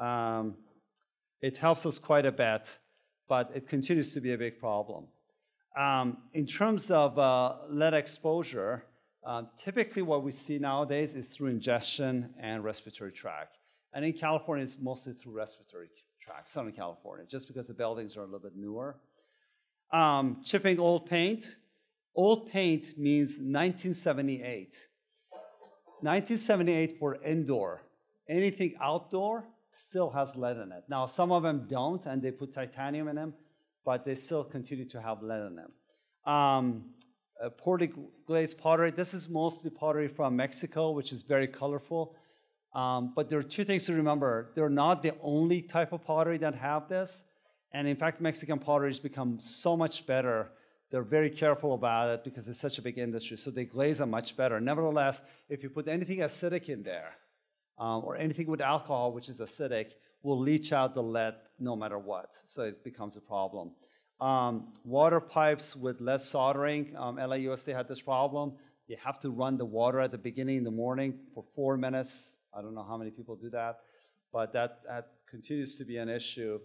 It helps us quite a bit, but it continues to be a big problem. In terms of lead exposure, typically what we see nowadays is through ingestion and respiratory tract. And in California, it's mostly through respiratory tract, Southern California, just because the buildings are a little bit newer. Chipping old paint. Old paint means 1978. 1978 for indoor. Anything outdoor still has lead in it. Now, some of them don't, and they put titanium in them, but they still continue to have lead in them. Poorly glazed pottery. This is mostly pottery from Mexico, which is very colorful. But there are two things to remember. They're not the only type of pottery that have this. And in fact, Mexican pottery has become so much better. They're very careful about it because it's such a big industry. So they glaze them much better. Nevertheless, if you put anything acidic in there, or anything with alcohol, which is acidic, will leach out the lead no matter what. So it becomes a problem. Water pipes with lead soldering, LAUSD had this problem. You have to run the water at the beginning in the morning for 4 minutes. I don't know how many people do that, but that continues to be an issue.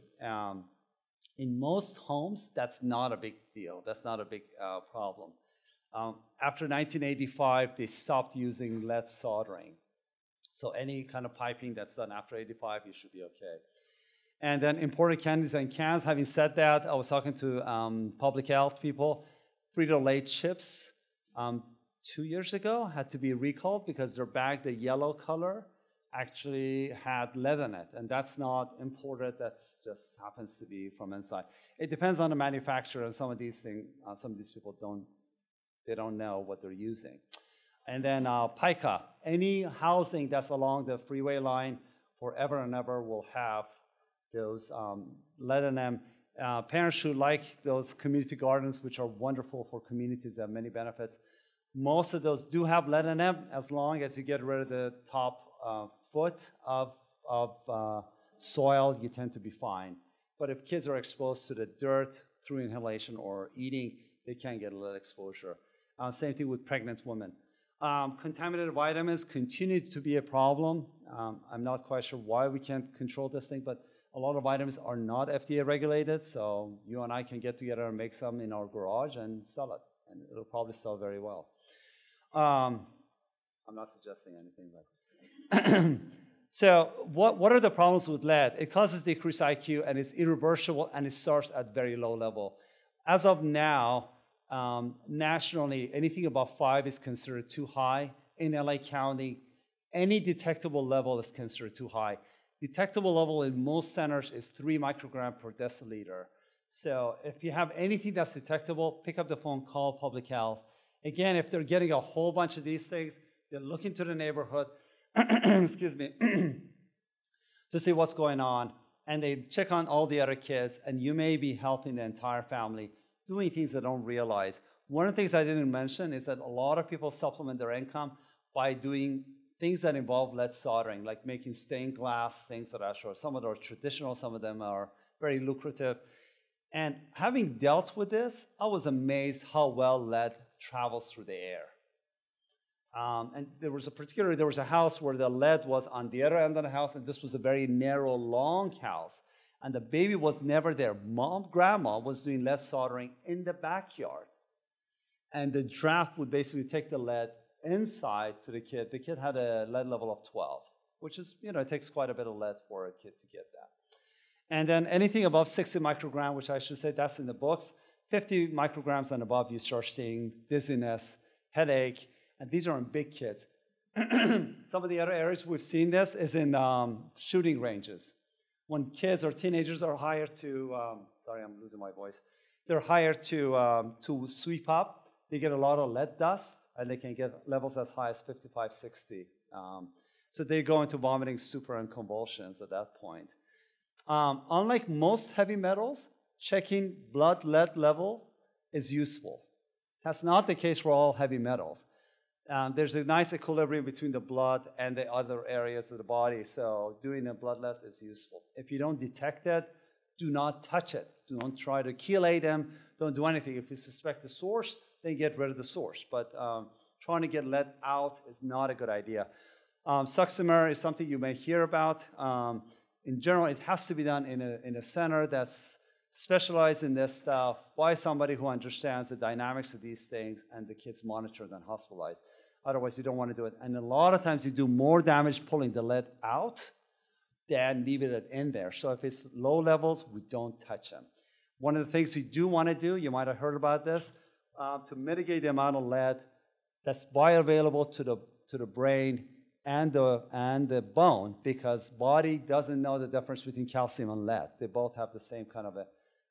In most homes, that's not a big deal. That's not a big problem. After 1985, they stopped using lead soldering. So any kind of piping that's done after 85, you should be okay. And then imported candies and cans. Having said that, I was talking to public health people. Frito-Lay chips 2 years ago had to be recalled because their bag, the yellow color, actually had lead in it. And that's not imported. That just happens to be from inside. It depends on the manufacturer, and some of these things, some of these people don't know what they're using. And then pica. Any housing that's along the freeway line forever and ever will have those lead in them. Parents should like those community gardens, which are wonderful for communities that have many benefits. Most of those do have lead in them, as long as you get rid of the top foot of soil, you tend to be fine. But if kids are exposed to the dirt through inhalation or eating, they can get lead exposure. Same thing with pregnant women. Contaminated vitamins continue to be a problem. I'm not quite sure why we can't control this thing, but a lot of vitamins are not FDA regulated, so you and I can get together and make some in our garage and sell it, and it'll probably sell very well. I'm not suggesting anything, but so what are the problems with lead? It causes decreased IQ, and it's irreversible, and it starts at very low level. As of now, nationally, anything above 5 is considered too high. In LA County, any detectable level is considered too high. Detectable level in most centers is 3 microgram per deciliter. So if you have anything that's detectable, pick up the phone, call public health. Again, if they're getting a whole bunch of these things, they look into the neighborhood, excuse me, to see what's going on, and they check on all the other kids, and you may be helping the entire family doing things they don't realize. One of the things I didn't mention is that a lot of people supplement their income by doing things that involve lead soldering, like making stained glass, things that are sure. Some of them are traditional, some of them are very lucrative. And having dealt with this, I was amazed how well lead travels through the air. And there was a house where the lead was on the other end of the house, and this was a very narrow, long house. And the baby was never there. Grandma was doing lead soldering in the backyard. And the draft would basically take the lead inside to the kid. The kid had a lead level of 12, which is, it takes quite a bit of lead for a kid to get that. And then anything above 60 microgram, which I should say that's in the books, 50 micrograms and above, you start seeing dizziness, headache, and these are in big kids. Some of the other areas we've seen this is in shooting ranges. When kids or teenagers are hired to, sorry, I'm losing my voice. They're hired to sweep up. They get a lot of lead dust, and they can get levels as high as 55, 60. So they go into vomiting, stupor, and convulsions at that point. Unlike most heavy metals, checking blood lead level is useful. That's not the case for all heavy metals. There's a nice equilibrium between the blood and the other areas of the body, so doing a blood lead is useful. If you don't detect it, do not touch it. Don't try to chelate them. Don't do anything. If you suspect the source, then get rid of the source. But trying to get lead out is not a good idea. Succimer is something you may hear about. In general, it has to be done in a center that's specialized in this stuff by somebody who understands the dynamics of these things, and the kids monitored and hospitalized. Otherwise, you don't want to do it. And a lot of times, you do more damage pulling the lead out than leaving it in there. So if it's low levels, we don't touch them. One of the things you do want to do, you might have heard about this, to mitigate the amount of lead that's bioavailable to the brain and the bone, because body doesn't know the difference between calcium and lead. They both have the same kind of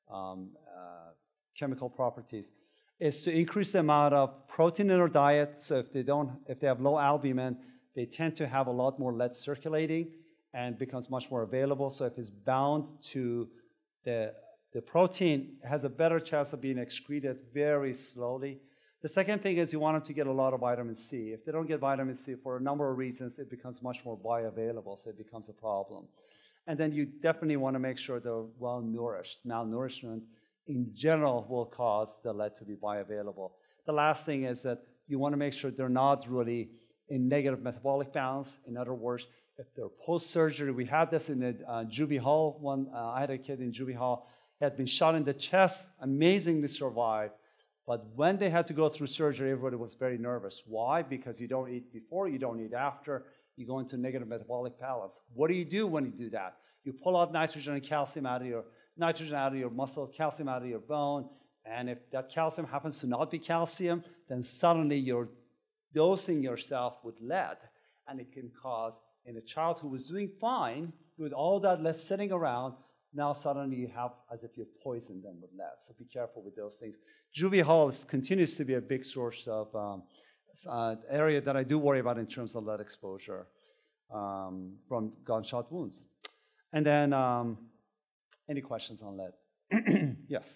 chemical properties, is to increase the amount of protein in their diet. So if they have low albumin, they tend to have a lot more lead circulating and becomes much more available. So if it's bound to the protein, it has a better chance of being excreted very slowly. The second thing is you want them to get a lot of vitamin C. If they don't get vitamin C for a number of reasons, it becomes much more bioavailable, so it becomes a problem. And then you definitely want to make sure they're well nourished. Malnourishment in general will cause the lead to be bioavailable. The last thing is that you want to make sure they're not really in negative metabolic balance. In other words, if they're post-surgery, we had this in the Juby Hall one. I had a kid in Juby Hall. He had been shot in the chest, amazingly survived. But when they had to go through surgery, everybody was very nervous. Why? Because you don't eat before, you don't eat after, you go into negative metabolic balance. What do you do when you do that? You pull out nitrogen and calcium out of your muscle, calcium out of your bone, and if that calcium happens to not be calcium, then suddenly you're dosing yourself with lead, and it can cause, in a child who was doing fine, with all that lead sitting around, now suddenly you have as if you poisoned them with lead. So be careful with those things. Juvie Hall continues to be a big source of area that I do worry about in terms of lead exposure from gunshot wounds. And then, any questions on lead? Yes.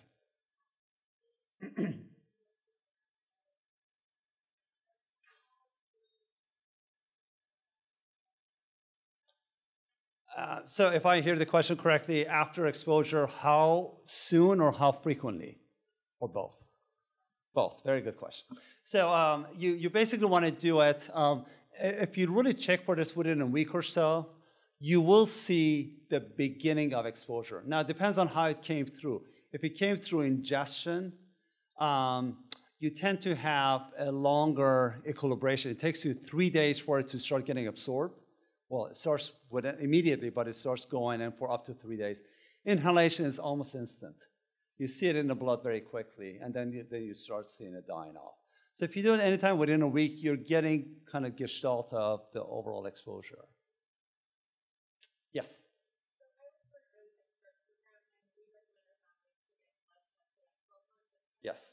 So if I hear the question correctly, after exposure, how soon or how frequently? Or both? Both. Very good question. So you basically want to do it. If you really check for this within a week or so, you will see the beginning of exposure. Now, it depends on how it came through. If it came through ingestion, you tend to have a longer equilibration. It takes you 3 days for it to start getting absorbed. Well, it starts immediately, but it starts going in for up to 3 days. Inhalation is almost instant. You see it in the blood very quickly, and then you start seeing it dying off. So if you do it anytime within a week, you're getting kind of gestalt of the overall exposure. Yes? Yes.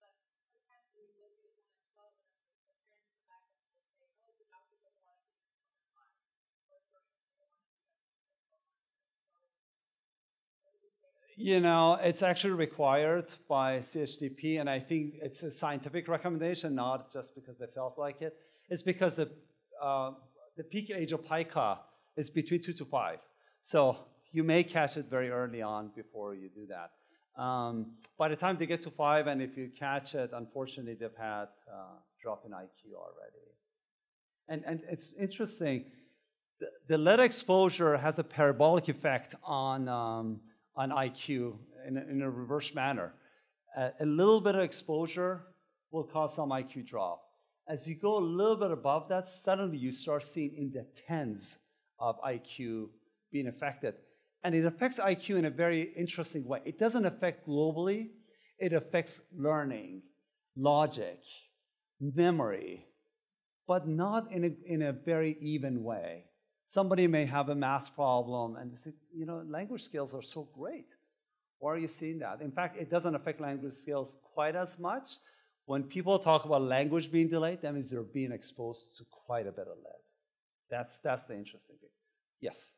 You know, it's actually required by CHDP, and I think it's a scientific recommendation, not just because they felt like it. It's because the peak age of pica is between 2 to 5. So you may catch it very early on before you do that. By the time they get to 5, and if you catch it, unfortunately, they've had drop in IQ already. And it's interesting, the lead exposure has a parabolic effect on IQ in a reverse manner. A little bit of exposure will cause some IQ drop. As you go a little bit above that, suddenly you start seeing in the tens of IQ being affected. And it affects IQ in a very interesting way. It doesn't affect globally. It affects learning, logic, memory, but not in a very even way. Somebody may have a math problem and say, you know, language skills are so great. Why are you seeing that? In fact, it doesn't affect language skills quite as much. When people talk about language being delayed, that means they're being exposed to quite a bit of lead. That's the interesting thing. Yes?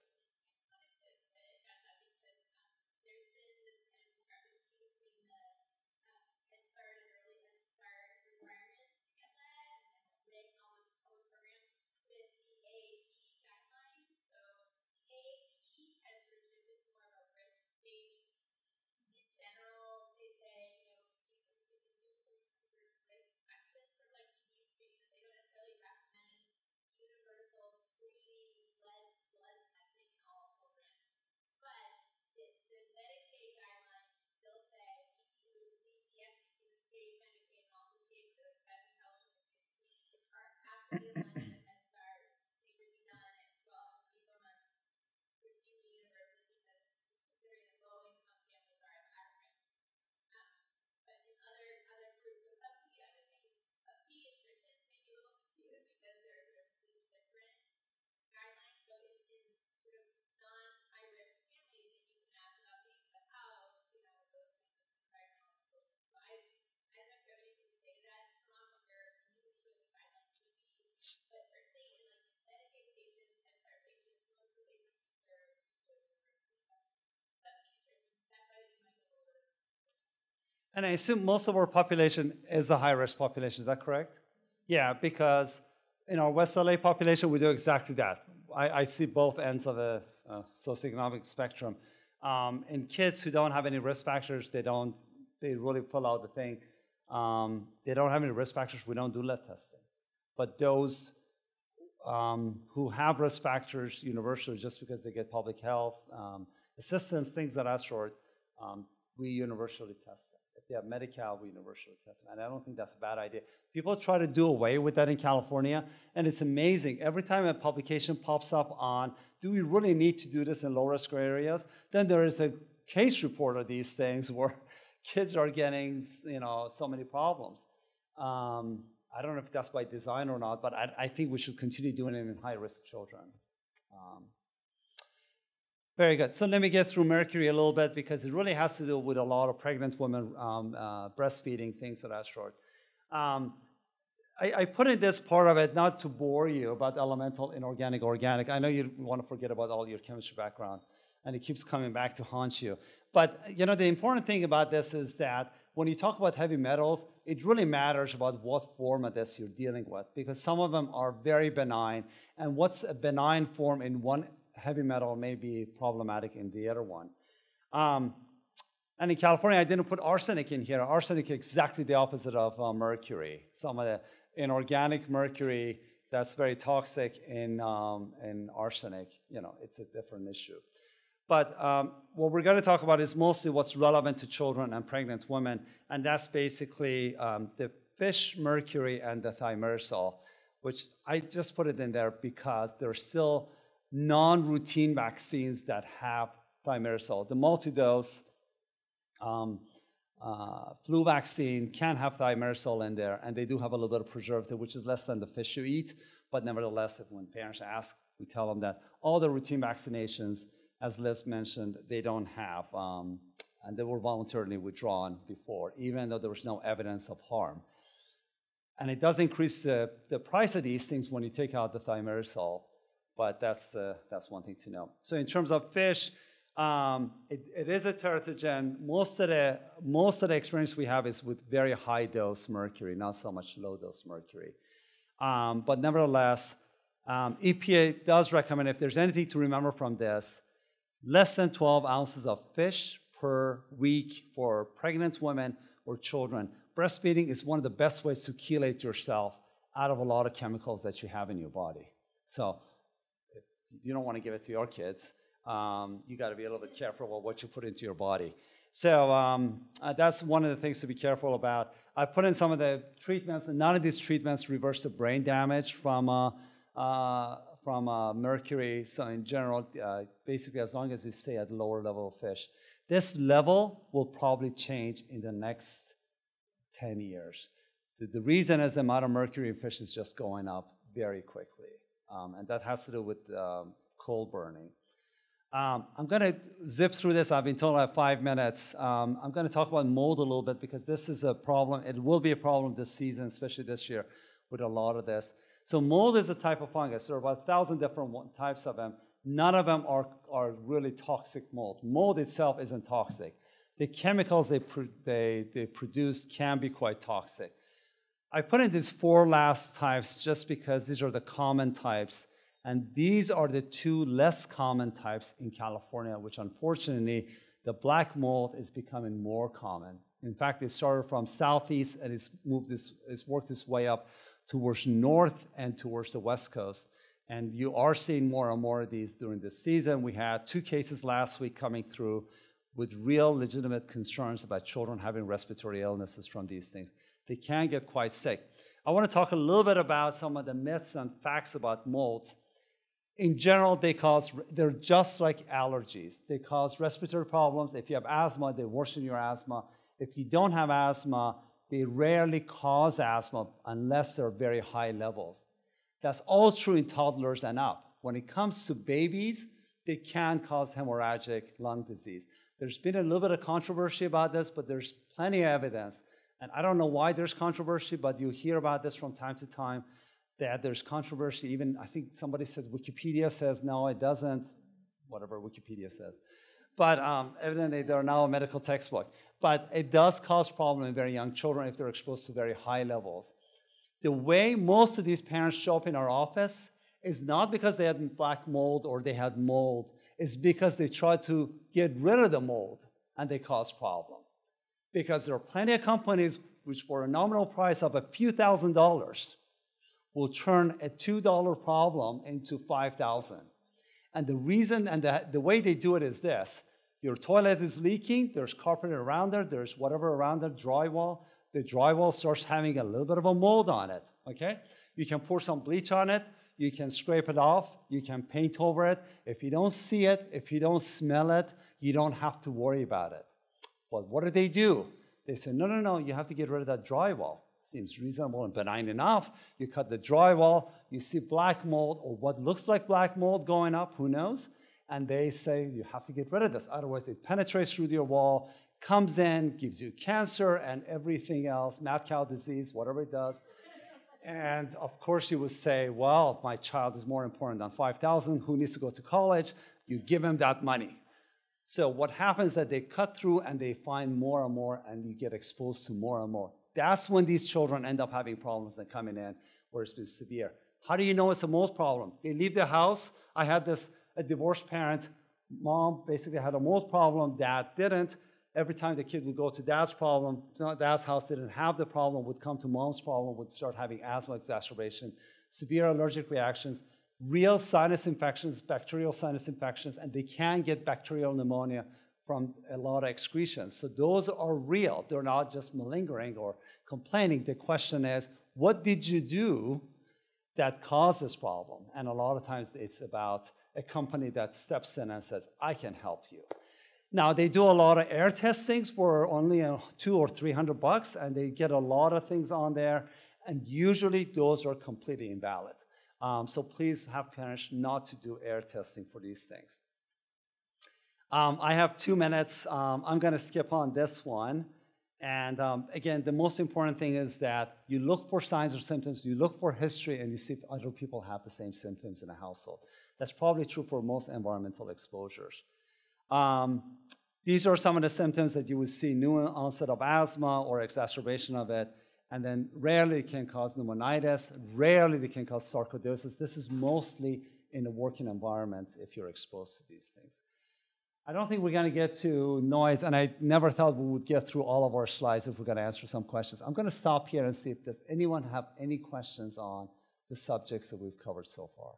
And I assume most of our population is a high-risk population. Is that correct? Yeah, because in our West LA population, we do exactly that. I see both ends of a socioeconomic spectrum. In kids who don't have any risk factors, they really fill out the thing. They don't have any risk factors. We don't do lead testing. But those who have risk factors universally, just because they get public health assistance, things of that sort, we universally test them. If they have Medi-Cal, we universally test them. And I don't think that's a bad idea. People try to do away with that in California, and it's amazing. Every time a publication pops up on, do we really need to do this in low-risk areas? Then there is a case report of these things where kids are getting, so many problems. I don't know if that's by design or not, but I think we should continue doing it in high-risk children. Very good. So let me get through mercury a little bit because it really has to do with a lot of pregnant women breastfeeding, things of that sort. I put in this part of it not to bore you about elemental, inorganic, organic. I know you want to forget about all your chemistry background, and it keeps coming back to haunt you. But the important thing about this is that when you talk about heavy metals, it really matters about what form of this you're dealing with, because some of them are very benign, and what's a benign form in one heavy metal may be problematic in the other one. And in California, I didn't put arsenic in here. Arsenic is exactly the opposite of mercury. Some of the inorganic mercury that's very toxic in arsenic, it's a different issue. But what we're going to talk about is mostly what's relevant to children and pregnant women, and that's basically the fish mercury and the thimerosal, which I just put it in there because there's still non-routine vaccines that have thimerosal. The multi-dose flu vaccine can have thimerosal in there, and they do have a little bit of preservative, which is less than the fish you eat, but nevertheless, when parents ask, we tell them that all the routine vaccinations, as Liz mentioned, they don't have, and they were voluntarily withdrawn before, even though there was no evidence of harm. And it does increase the price of these things when you take out the thimerosal, but that's one thing to know. So in terms of fish, it is a teratogen. Most of the experience we have is with very high dose mercury, not so much low dose mercury. But nevertheless, EPA does recommend, if there's anything to remember from this, less than 12 ounces of fish per week for pregnant women or children. Breastfeeding is one of the best ways to chelate yourself out of a lot of chemicals that you have in your body. So if you don't want to give it to your kids, you got to be a little bit careful about what you put into your body. So that's one of the things to be careful about. I put in some of the treatments, and none of these treatments reverse the brain damage from mercury. So in general, basically, as long as you stay at lower level of fish, this level will probably change in the next 10 years. The reason is the amount of mercury in fish is just going up very quickly, and that has to do with coal burning. I'm going to zip through this. I've been told I have 5 minutes. I'm going to talk about mold a little bit because this is a problem. It will be a problem this season, especially this year, with a lot of this. So mold is a type of fungus. There are about 1,000 different types of them. None of them are really toxic mold. Mold itself isn't toxic. The chemicals they produce can be quite toxic. I put in these 4 last types just because these are the common types. And these are the 2 less common types in California, which unfortunately, the black mold is becoming more common. In fact, it started from southeast and it's worked its way up towards north and towards the west coast. And you are seeing more and more of these during this season. We had 2 cases last week coming through with real legitimate concerns about children having respiratory illnesses from these things. They can get quite sick. I want to talk a little bit about some of the myths and facts about molds. In general, they're just like allergies. They cause respiratory problems. If you have asthma, they worsen your asthma. If you don't have asthma, they rarely cause asthma unless they're very high levels. That's all true in toddlers and up. When it comes to babies, they can cause hemorrhagic lung disease. There's been a little bit of controversy about this, but there's plenty of evidence. And I don't know why there's controversy, but you hear about this from time to time, that there's controversy. Even, I think somebody said Wikipedia says, no, it doesn't, whatever Wikipedia says. But evidently, they're now a medical textbook. But it does cause problems in very young children if they're exposed to very high levels. The way most of these parents show up in our office is not because they had black mold or they had mold. It's because they tried to get rid of the mold and they cause problems. Because there are plenty of companies which for a nominal price of a few $1,000s will turn a $2 problem into $5,000. And the reason and the way they do it is this. Your toilet is leaking, there's carpet around there, there's whatever around there, drywall. The drywall starts having a little bit of a mold on it, okay? You can pour some bleach on it, you can scrape it off, you can paint over it. If you don't see it, if you don't smell it, you don't have to worry about it. But what do? They say, no, no, no, you have to get rid of that drywall. Seems reasonable and benign enough. You cut the drywall, you see black mold or what looks like black mold going up, who knows? And they say you have to get rid of this, otherwise it penetrates through your wall, comes in, gives you cancer and everything else, mad cow disease, whatever it does. And of course you would say, well, my child is more important than 5,000, who needs to go to college? You give him that money. So what happens is that they cut through and they find more and more and you get exposed to more and more. That's when these children end up having problems and coming in where it's been severe. How do you know it's a mold problem? They leave the house. I had a divorced parent. Mom basically had a mold problem. Dad didn't. Every time the kid would go to dad's problem, dad's house didn't have the problem, would come to mom's problem, would start having asthma exacerbation, severe allergic reactions, real sinus infections, bacterial sinus infections, and they can get bacterial pneumonia from a lot of excretions. So those are real. They're not just malingering or complaining. The question is, what did you do that caused this problem? And a lot of times it's about a company that steps in and says, I can help you. Now, they do a lot of air testings for only $200 or $300, and they get a lot of things on there, and usually those are completely invalid. So please have parents not to do air testing for these things. I have 2 minutes. I'm going to skip on this one. And again, the most important thing is that you look for signs or symptoms, you look for history, and you see if other people have the same symptoms in a household. That's probably true for most environmental exposures. These are some of the symptoms that you would see: new onset of asthma or exacerbation of it, and then rarely it can cause pneumonitis, rarely they can cause sarcoidosis. This is mostly in the working environment if you're exposed to these things. I don't think we're going to get to noise, and I never thought we would get through all of our slides if we're going to answer some questions. I'm going to stop here and see if does anyone have any questions on the subjects that we've covered so far.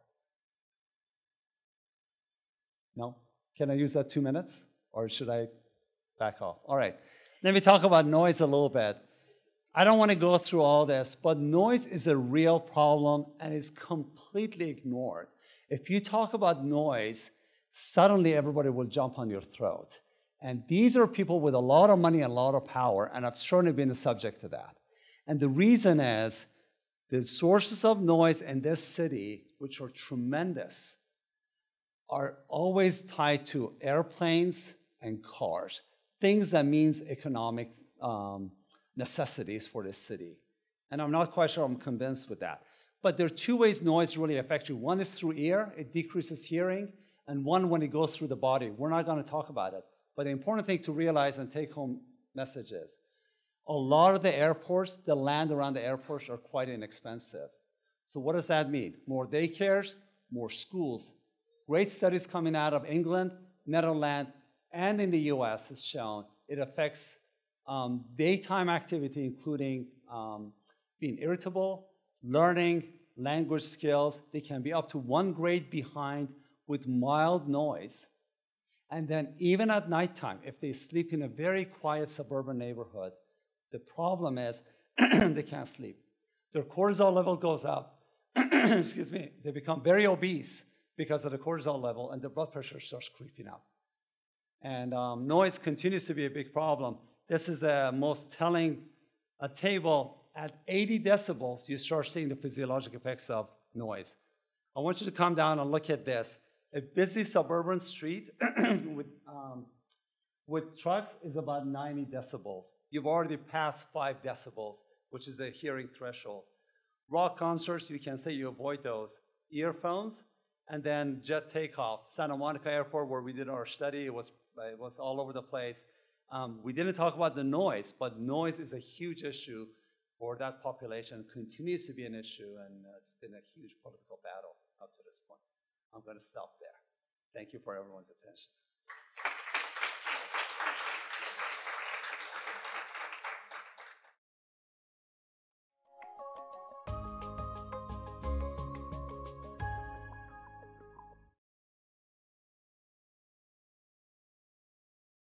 No? Can I use that 2 minutes, or should I back off? All right. Let me talk about noise a little bit. I don't want to go through all this, but noise is a real problem and is completely ignored. If you talk about noise, suddenly everybody will jump on your throat. And these are people with a lot of money and a lot of power, and I've certainly been the subject to that. And the reason is the sources of noise in this city, which are tremendous, are always tied to airplanes and cars, things that means economic necessities for this city. And I'm not quite sure I'm convinced with that. But there are 2 ways noise really affects you. One is through ear, it decreases hearing, and one when it goes through the body. We're not going to talk about it. But the important thing to realize and take home message is, a lot of the airports, the land around the airports are quite inexpensive. So what does that mean? More daycares, more schools. Great studies coming out of England, Netherlands, and in the US has shown it affects daytime activity, including being irritable, learning, language skills. They can be up to 1 grade behind with mild noise. And then even at nighttime, if they sleep in a very quiet suburban neighborhood, the problem is they can't sleep. Their cortisol level goes up. Excuse me. They become very obese because of the cortisol level, and the blood pressure starts creeping up. And noise continues to be a big problem. This is the most telling table. At 80 decibels, you start seeing the physiologic effects of noise. I want you to come down and look at this. A busy suburban street with trucks is about 90 decibels. You've already passed 5 decibels, which is a hearing threshold. Rock concerts, you can say you avoid those. Earphones, and then jet takeoff. Santa Monica Airport, where we did our study, it was all over the place. We didn't talk about the noise, but noise is a huge issue for that population, continues to be an issue, and it's been a huge political battle up to this point. I'm going to stop there. Thank you for everyone's attention.